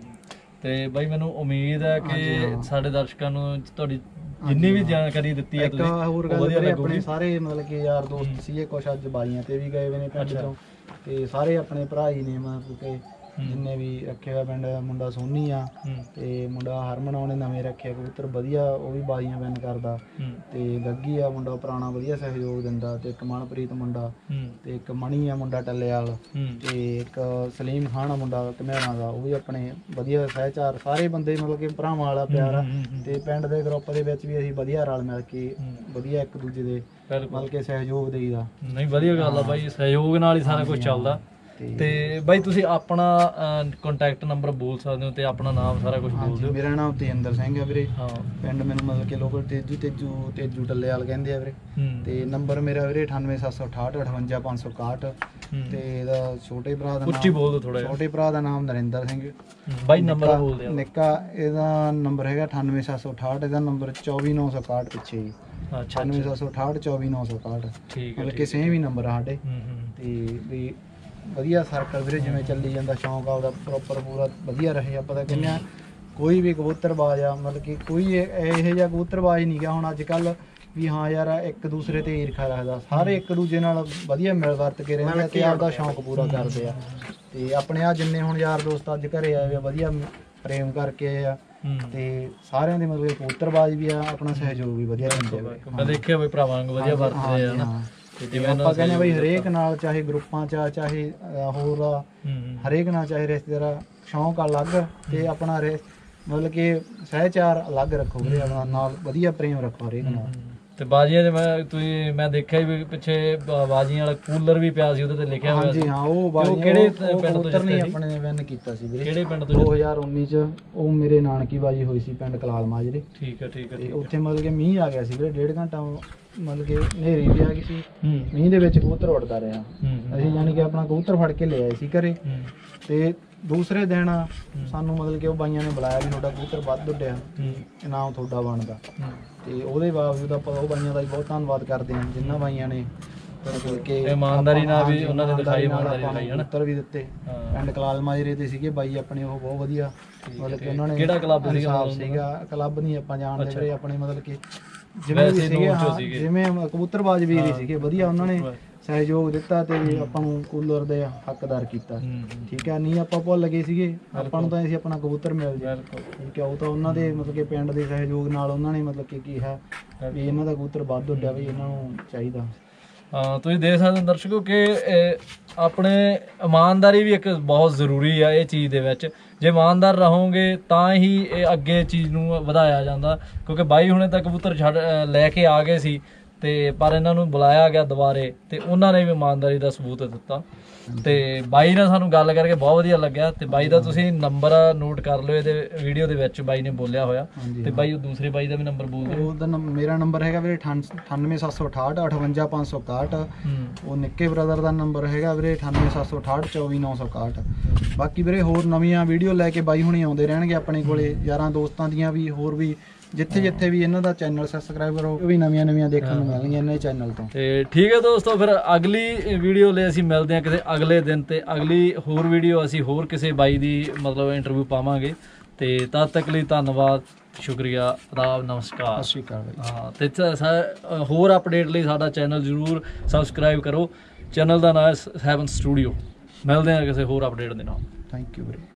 ਤੇ ਬਾਈ ਮੈਨੂੰ ਉਮੀਦ ਹੈ ਕਿ ਸਾਡੇ ਦਰਸ਼ਕਾਂ ਨੂੰ ਤੁਹਾਡੀ ਜਿੰਨੀ ਵੀ ਜਾਣਕਾਰੀ ਦਿੱਤੀ ਹੈ ਤੁਸੀਂ ਹੋਰ ਗੱਲ ਵੀਰੇ, ਆਪਣੇ ਸਾਰੇ ਮਤਲਬ ਕਿ ਯਾਰ ਦੋਸਤ ਸੀਗੇ, ਕੁਛ ਅੱਜ ਬਾਈਆਂ ਤੇ ਵੀ ਗਏ ਹੋਏ ਨੇ ਪਿੰਡ ਤੋਂ, ਤੇ ਸਾਰੇ ਆਪਣੇ ਭਰਾ ਹੀ ਨੇ ਮਤਲਬ ਕਿ ਜਿੰਨੇ ਵੀ ਰੱਖੇ ਹੋਇਆ ਪਿੰਡ। ਮੁੰਡਾ ਸੋਨੀ ਆ ਤੇ ਮੁੰਡਾ ਹਰਮਨ, ਉਹਨੇ ਨਵੇਂ ਰੱਖਿਆ ਕਬੂਤਰ ਵਧੀਆ, ਉਹ ਵੀ ਬਾਜ਼ੀਆਂ ਵਿਨ ਕਰਦਾ। ਤੇ ਗੱਗੀ ਆ ਮੁੰਡਾ ਪੁਰਾਣਾ, ਵਧੀਆ ਸਹਿਯੋਗ ਦਿੰਦਾ। ਤੇ ਇੱਕ ਮਨਪ੍ਰੀਤ ਮੁੰਡਾ, ਤੇ ਇੱਕ ਮਣੀ ਆ ਮੁੰਡਾ ਟੱਲੇਵਾਲ, ਤੇ ਇੱਕ ਸਲੀਮ ਖਾਨ ਆ ਮੁੰਡਾ ਘਮਿਆਰਾਂ ਦਾ, ਉਹ ਵੀ ਆਪਣੇ ਵਧੀਆ ਸਹਿਚਾਰ। ਸਾਰੇ ਬੰਦੇ ਮਤਲਬ ਕਿ ਭਰਾਵਾਂ ਵਾਲਾ ਪਿਆਰ ਆ। ਤੇ ਪਿੰਡ ਦੇ ਗਰੁੱਪ ਦੇ ਵਿੱਚ ਵੀ ਅਸੀਂ ਵਧੀਆ ਰਲ ਮਿਲ ਕੇ ਵਧੀਆ ਇੱਕ ਦੂਜੇ ਦੇ ਮਤਲਬ ਕਿ ਸਹਿਯੋਗ ਦੇਈਦਾ। ਨਹੀਂ ਵਧੀਆ ਗੱਲ ਆ ਬਾਈ, ਸਹਿਯੋਗ ਨਾਲ ਹੀ ਸਾਰਾ ਕੁਝ ਚੱਲਦਾ। ਤੇ ਬਾਈ ਤੁਸੀਂ ਆਪਣਾ ਕੰਟੈਕਟ ਨੰਬਰ ਬੋਲ ਸਕਦੇ ਹੋ ਤੇ ਆਪਣਾ ਨਾਮ ਸਾਰਾ ਕੁਝ ਬੋਲ ਦਿਓ। ਮੇਰਾ ਨਾਮ ਤੇਜਿੰਦਰ ਸਿੰਘ ਆ ਵੀਰੇ। ਹਾਂ, ਪਿੰਡ ਮੈਨੂੰ ਮਤਲਬ ਕਿ ਲੋਕਲ ਤੇਜੂ ਟੱਲੇਵਾਲ ਕਹਿੰਦੇ ਆ ਵੀਰੇ। ਤੇ ਨੰਬਰ ਮੇਰਾ ਵੀਰੇ 9876 58561। ਤੇ ਇਹਦਾ ਛੋਟੇ ਭਰਾ ਦਾ ਨਾਮ ਉੱਚੀ ਬੋਲ ਦਿਓ ਥੋੜਾ ਜਿਹਾ। ਛੋਟੇ ਭਰਾ ਦਾ ਨਾਮ ਨਰਿੰਦਰ ਸਿੰਘ। ਬਾਈ ਨੰਬਰ ਬੋਲ ਦਿਓ। ਨਿੱਕਾ ਇਹਦਾ ਨੰਬਰ ਹੈਗਾ 9876, ਇਹਦਾ ਨੰਬਰ 24961 ਪਿੱਛੇ ਜੀ। ਅੱਛਾ 9876 24961। ਠੀਕ ਹੈ ਮਤਲਬ ਕਿ ਸੇਮ ਹੀ ਨੰਬਰ ਆ ਸਾਡੇ। ਤੇ ਵੀ ਵਧੀਆ ਸਰਕਲ ਵੀਰੇ ਜਿਵੇਂ ਚੱਲੀ ਜਾਂਦਾ, ਸ਼ੌਂਕ ਆਪਦਾ ਪ੍ਰੋਪਰ ਪੂਰਾ ਵਧੀਆ ਰਹੇ। ਆਪਾਂ ਤਾਂ ਕਹਿੰਦੇ ਆ ਕੋਈ ਵੀ ਕਬੂਤਰਬਾਜ਼ ਆ ਮਤਲਬ ਕਿ ਕੋਈ ਇਹੋ ਜਿਹਾ ਕਬੂਤਰਬਾਜ਼ ਨਹੀਂ ਗਾ ਹੁਣ ਅੱਜ ਕੱਲ ਵੀ ਹਾਂ ਯਾਰ ਇੱਕ ਦੂਸਰੇ ਤੇ ਈਰਖਾ ਰੱਖਦਾ। ਸਾਰੇ ਇੱਕ ਦੂਜੇ ਨਾਲ ਵਧੀਆ ਮਿਲ ਵਰਤ ਕੇ ਰਹਿੰਦੇ ਆ ਤੇ ਆਪਦਾ ਸ਼ੌਂਕ ਪੂਰਾ ਕਰਦੇ ਆ। ਤੇ ਆਪਣੇ ਆ ਜਿੰਨੇ ਹੁਣ ਯਾਰ ਦੋਸਤ ਅੱਜ ਘਰੇ ਆਏ ਆ, ਵਧੀਆ ਪ੍ਰੇਮ ਕਰਕੇ ਆਏ ਆ। ਤੇ ਸਾਰਿਆਂ ਦੇ ਮਤਲਬ ਕਬੂਤਰਬਾਜ਼ ਵੀ ਆ, ਆਪਣਾ ਸਹਿਯੋਗ ਵੀ ਵਧੀਆ ਦਿੰਦੇ ਆ। ਮੈਂ ਦੇਖਿਆ ਬਈ ਭਰਾਵਾਂ ਨੂੰ ਵਧੀਆ ਵਰਤਦੇ ਆ ਨਾ। ਜਿਵੇਂ ਆਪਾਂ ਕਹਿੰਦੇ ਬਈ ਹਰੇਕ ਨਾਲ, ਚਾਹੇ ਗਰੁੱਪਾਂ ਚ ਚਾਹੇ ਹੋਰ ਹਰੇਕ ਨਾਲ, ਚਾਹੇ ਰਿਸ਼ਤੇਦਾਰ, ਸ਼ੌਂਕ ਅਲੱਗ ਤੇ ਆਪਣਾ ਮਤਲਬ ਕਿ ਸਹਿਚਾਰ ਅਲੱਗ ਰੱਖੋ ਵੀਰੇ। ਆਪਣਾ ਨਾਲ ਵਧੀਆ ਪ੍ਰੇਮ ਰੱਖੋ ਹਰੇਕ ਨਾਲ। ਤੇ ਬਾਜ਼ੀਆਂ ਦੇ ਮੈਂ ਦੇਖਿਆ ਵੀ ਪਿੱਛੇ ਬਾਜ਼ੀਆਂ ਵਾਲਾ ਕੂਲਰ ਵੀ ਪਿਆ ਸੀ, ਉਹਦੇ ਤੇ ਲਿਖਿਆ ਹੋਇਆ ਸੀ। ਹਾਂਜੀ ਹਾਂ, ਉਹ ਬਾਜ਼ੀਆਂ ਕਿਹੜੇ ਪਿੰਡ ਤੋਂ ਨਹੀਂ ਆਪਣੇ ਨੇ ਵਿਨ ਕੀਤਾ ਸੀ ਵੀਰੇ। ਕਿਹੜੇ ਪਿੰਡ ਤੋਂ? 2019 ਚ ਉਹ ਮੇਰੇ ਨਾਨਕੀ ਬਾਜੀ ਹੋਈ ਸੀ ਪਿੰਡ ਕਲਾਲ ਮਾਜਰੇ। ਠੀਕ ਹੈ ਠੀਕ ਹੈ। ਤੇ ਉੱਥੇ ਮਤਲਬ ਕਿ ਮੀਂਹ ਆ ਗਿਆ ਸੀ ਵੀਰੇ, 1.5 ਘੰਟਾ ਮਤਲਬ ਕਿ ਹਨੇਰੀ ਵੀ ਆ ਗਈ ਸੀ। ਮੀਂਹ ਦੇ ਵਿੱਚ ਕਬੂਤਰ ਉੱਡਦਾ ਰਿਹਾ। ਅਸੀਂ ਜਾਣੀ ਕਿ ਆਪਣਾ ਕਬੂਤਰ ਫੜ ਕੇ ਲੈ ਆਏ ਸੀ ਘਰੇ। ਤੇ ਦੂਸਰੇ ਦਿਨ ਸਾਨੂੰ ਮਤਲਬ ਕਿ ਉਹ ਬਾਈਆਂ ਨੇ ਬੁਲਾਇਆ ਵੀ ਤੁਹਾਡਾ ਕਬੂਤਰ ਵੱਧ ਉੱਡਿਆ, ਇਨਾਮ ਤੁਹਾਡਾ ਬਣਦਾ। ਤੇ ਉਹਦੇ ਬਾਵਜੂਦ ਆਪਾਂ ਉਹ ਬਾਈਆਂ ਦਾ ਵੀ ਬਹੁਤ ਧੰਨਵਾਦ ਕਰਦੇ ਹਾਂ ਜਿਨ੍ਹਾਂ ਬਾਈਆਂ ਨੇ ਮਤਲਬ ਕਿ ਇਮਾਨਦਾਰੀ ਨਾਲ ਵੀ ਉਹਨਾਂ ਨੇ ਦਿਖਾਈ, ਇਮਾਨਦਾਰੀ ਦਿਖਾਈ ਹਨਾ। ਕਬੂਤਰ ਵੀ ਦਿੱਤੇ। ਪਿੰਡ ਕਲਾਲ ਮਾਜਰੇ ਤੇ ਸੀਗੇ ਬਾਈ ਆਪਣੇ, ਉਹ ਬਹੁਤ ਵਧੀਆ ਮਤਲਬ ਕਿ ਉਹਨਾਂ ਨੇ ਕਿਹੜਾ ਕਲੱਬ ਸੀਗਾ ਕਲੱਬ ਨਹੀਂ ਆਪਾਂ ਜਾਣਦੇ ਵੀਰੇ ਆਪਣੇ, ਮਤਲਬ ਕਿ ਜਿਵੇਂ ਵੀ ਸੀਗੇ ਜਿਵੇਂ ਕਬੂਤਰਬਾਜ਼ ਵੀਰ ਹੀ ਸੀਗੇ ਵਧੀਆ, ਉਹਨਾਂ ਨੇ ਸਹਿਯੋਗ ਦਿੱਤਾ ਤੇ ਆਪਾਂ ਨੂੰ ਕੂਲਰ ਦੇ ਹੱਕਦਾਰ ਕੀਤਾ। ਠੀਕ ਹੈ, ਨਹੀਂ ਆਪਾਂ ਭੁੱਲ ਗਏ ਸੀਗੇ, ਆਪਾਂ ਨੂੰ ਤਾਂ ਅਸੀਂ ਆਪਣਾ ਕਬੂਤਰ ਮਿਲ ਜਾਏ। ਠੀਕ ਹੈ, ਉਹ ਤਾਂ ਉਹਨਾਂ ਦੇ ਮਤਲਬ ਕਿ ਪਿੰਡ ਦੇ ਸਹਿਯੋਗ ਨਾਲ ਉਹਨਾਂ ਨੇ ਮਤਲਬ ਕਿ ਕਿਹਾ ਵੀ ਇਹਨਾਂ ਦਾ ਕਬੂਤਰ ਵੱਧ ਉੱਡਿਆ ਵੀ ਇਹਨਾਂ ਨੂੰ ਚਾਹੀਦਾ। ਤੁਸੀਂ ਦੇਖ ਸਕਦੇ ਹੋ ਦਰਸ਼ਕੋ ਕਿ ਆਪਣੇ ਇਮਾਨਦਾਰੀ ਵੀ ਇੱਕ ਬਹੁਤ ਜ਼ਰੂਰੀ ਆ ਇਹ ਚੀਜ਼ ਦੇ ਵਿੱਚ, ਜੇ ਇਮਾਨਦਾਰ ਰਹੋਗੇ ਤਾਂ ਹੀ ਇਹ ਅੱਗੇ ਚੀਜ਼ ਨੂੰ ਵਧਾਇਆ ਜਾਂਦਾ, ਕਿਉਂਕਿ ਬਾਈ ਹੁਣੇ ਤਾਂ ਕਬੂਤਰ ਲੈ ਕੇ ਆ ਗਏ ਸੀ ਤੇ ਪਰ ਇਹਨਾਂ ਨੂੰ ਬੁਲਾਇਆ ਗਿਆ ਦੁਬਾਰੇ ਤੇ ਉਹਨਾਂ ਨੇ ਵੀ ਇਮਾਨਦਾਰੀ ਦਾ ਸਬੂਤ ਦਿੱਤਾ। ਤੇ ਬਾਈ ਨਾਲ ਸਾਨੂੰ ਗੱਲ ਕਰਕੇ ਬਹੁਤ ਵਧੀਆ ਲੱਗਿਆ। ਤੇ ਬਾਈ ਦਾ ਤੁਸੀਂ ਨੰਬਰ ਨੋਟ ਕਰ ਲਿਓ, ਇਹਦੇ ਵੀਡੀਓ ਦੇ ਵਿੱਚ ਬਾਈ ਨੇ ਬੋਲਿਆ ਹੋਇਆ। ਤੇ ਬਾਈ ਉਹ ਦੂਸਰੇ ਬਾਈ ਦਾ ਵੀ ਨੰਬਰ ਬੋਲ ਦਿਓ। ਉਹਦਾ ਮੇਰਾ ਨੰਬਰ ਹੈਗਾ ਵੀਰੇ 98768 58561। ਉਹ ਨਿੱਕੇ ਬ੍ਰਦਰ ਦਾ ਨੰਬਰ ਹੈਗਾ ਵੀਰੇ 98768 24961। ਬਾਕੀ ਵੀਰੇ ਹੋਰ ਨਵੀਆਂ ਵੀਡੀਓ ਲੈ ਕੇ ਬਾਈ ਹੁਣੀ ਆਉਂਦੇ ਰਹਿਣਗੇ ਆਪਣੇ ਕੋਲੇ, ਯਾਰਾਂ ਦੋਸਤਾਂ ਦੀਆਂ ਵੀ, ਹੋਰ ਵੀ ਜਿੱਥੇ ਵੀ ਇਹਨਾਂ ਦਾ ਚੈਨਲ ਸਬਸਕ੍ਰਾਈਬ ਕਰੋ, ਉਹ ਵੀ ਨਵੀਆਂ ਦੇਖਣ ਨੂੰ ਮਿਲਣਗੀਆਂ ਇਹਨਾਂ ਦੇ ਚੈਨਲ ਤੋਂ। ਤੇ ਠੀਕ ਹੈ ਦੋਸਤੋ, ਫਿਰ ਅਗਲੀ ਵੀਡੀਓ ਲਈ ਅਸੀਂ ਮਿਲਦੇ ਹਾਂ ਕਿਸੇ ਅਗਲੇ ਦਿਨ, ਤੇ ਅਗਲੀ ਹੋਰ ਵੀਡੀਓ ਅਸੀਂ ਹੋਰ ਕਿਸੇ ਬਾਈ ਦੀ ਮਤਲਬ ਇੰਟਰਵਿਊ ਪਾਵਾਂਗੇ। ਤੇ ਤਦ ਤੱਕ ਲਈ ਧੰਨਵਾਦ, ਸ਼ੁਕਰੀਆ, ਆਦਾਬ, ਨਮਸਕਾਰ। ਸਤਿ ਸ਼੍ਰੀ ਅਕਾਲ ਬਾਈ। ਹਾਂ, ਤੇ ਹੋਰ ਅਪਡੇਟ ਲਈ ਸਾਡਾ ਚੈਨਲ ਜ਼ਰੂਰ ਸਬਸਕ੍ਰਾਈਬ ਕਰੋ। ਚੈਨਲ ਦਾ ਨਾਮ ਹੈ 7 ਸਟੂਡੀਓ। ਮਿਲਦੇ ਹਾਂ ਕਿਸੇ ਹੋਰ ਅਪਡੇਟ ਦੇ ਨਾਲ। ਥੈਂਕ ਯੂ ਵੀਰੇ।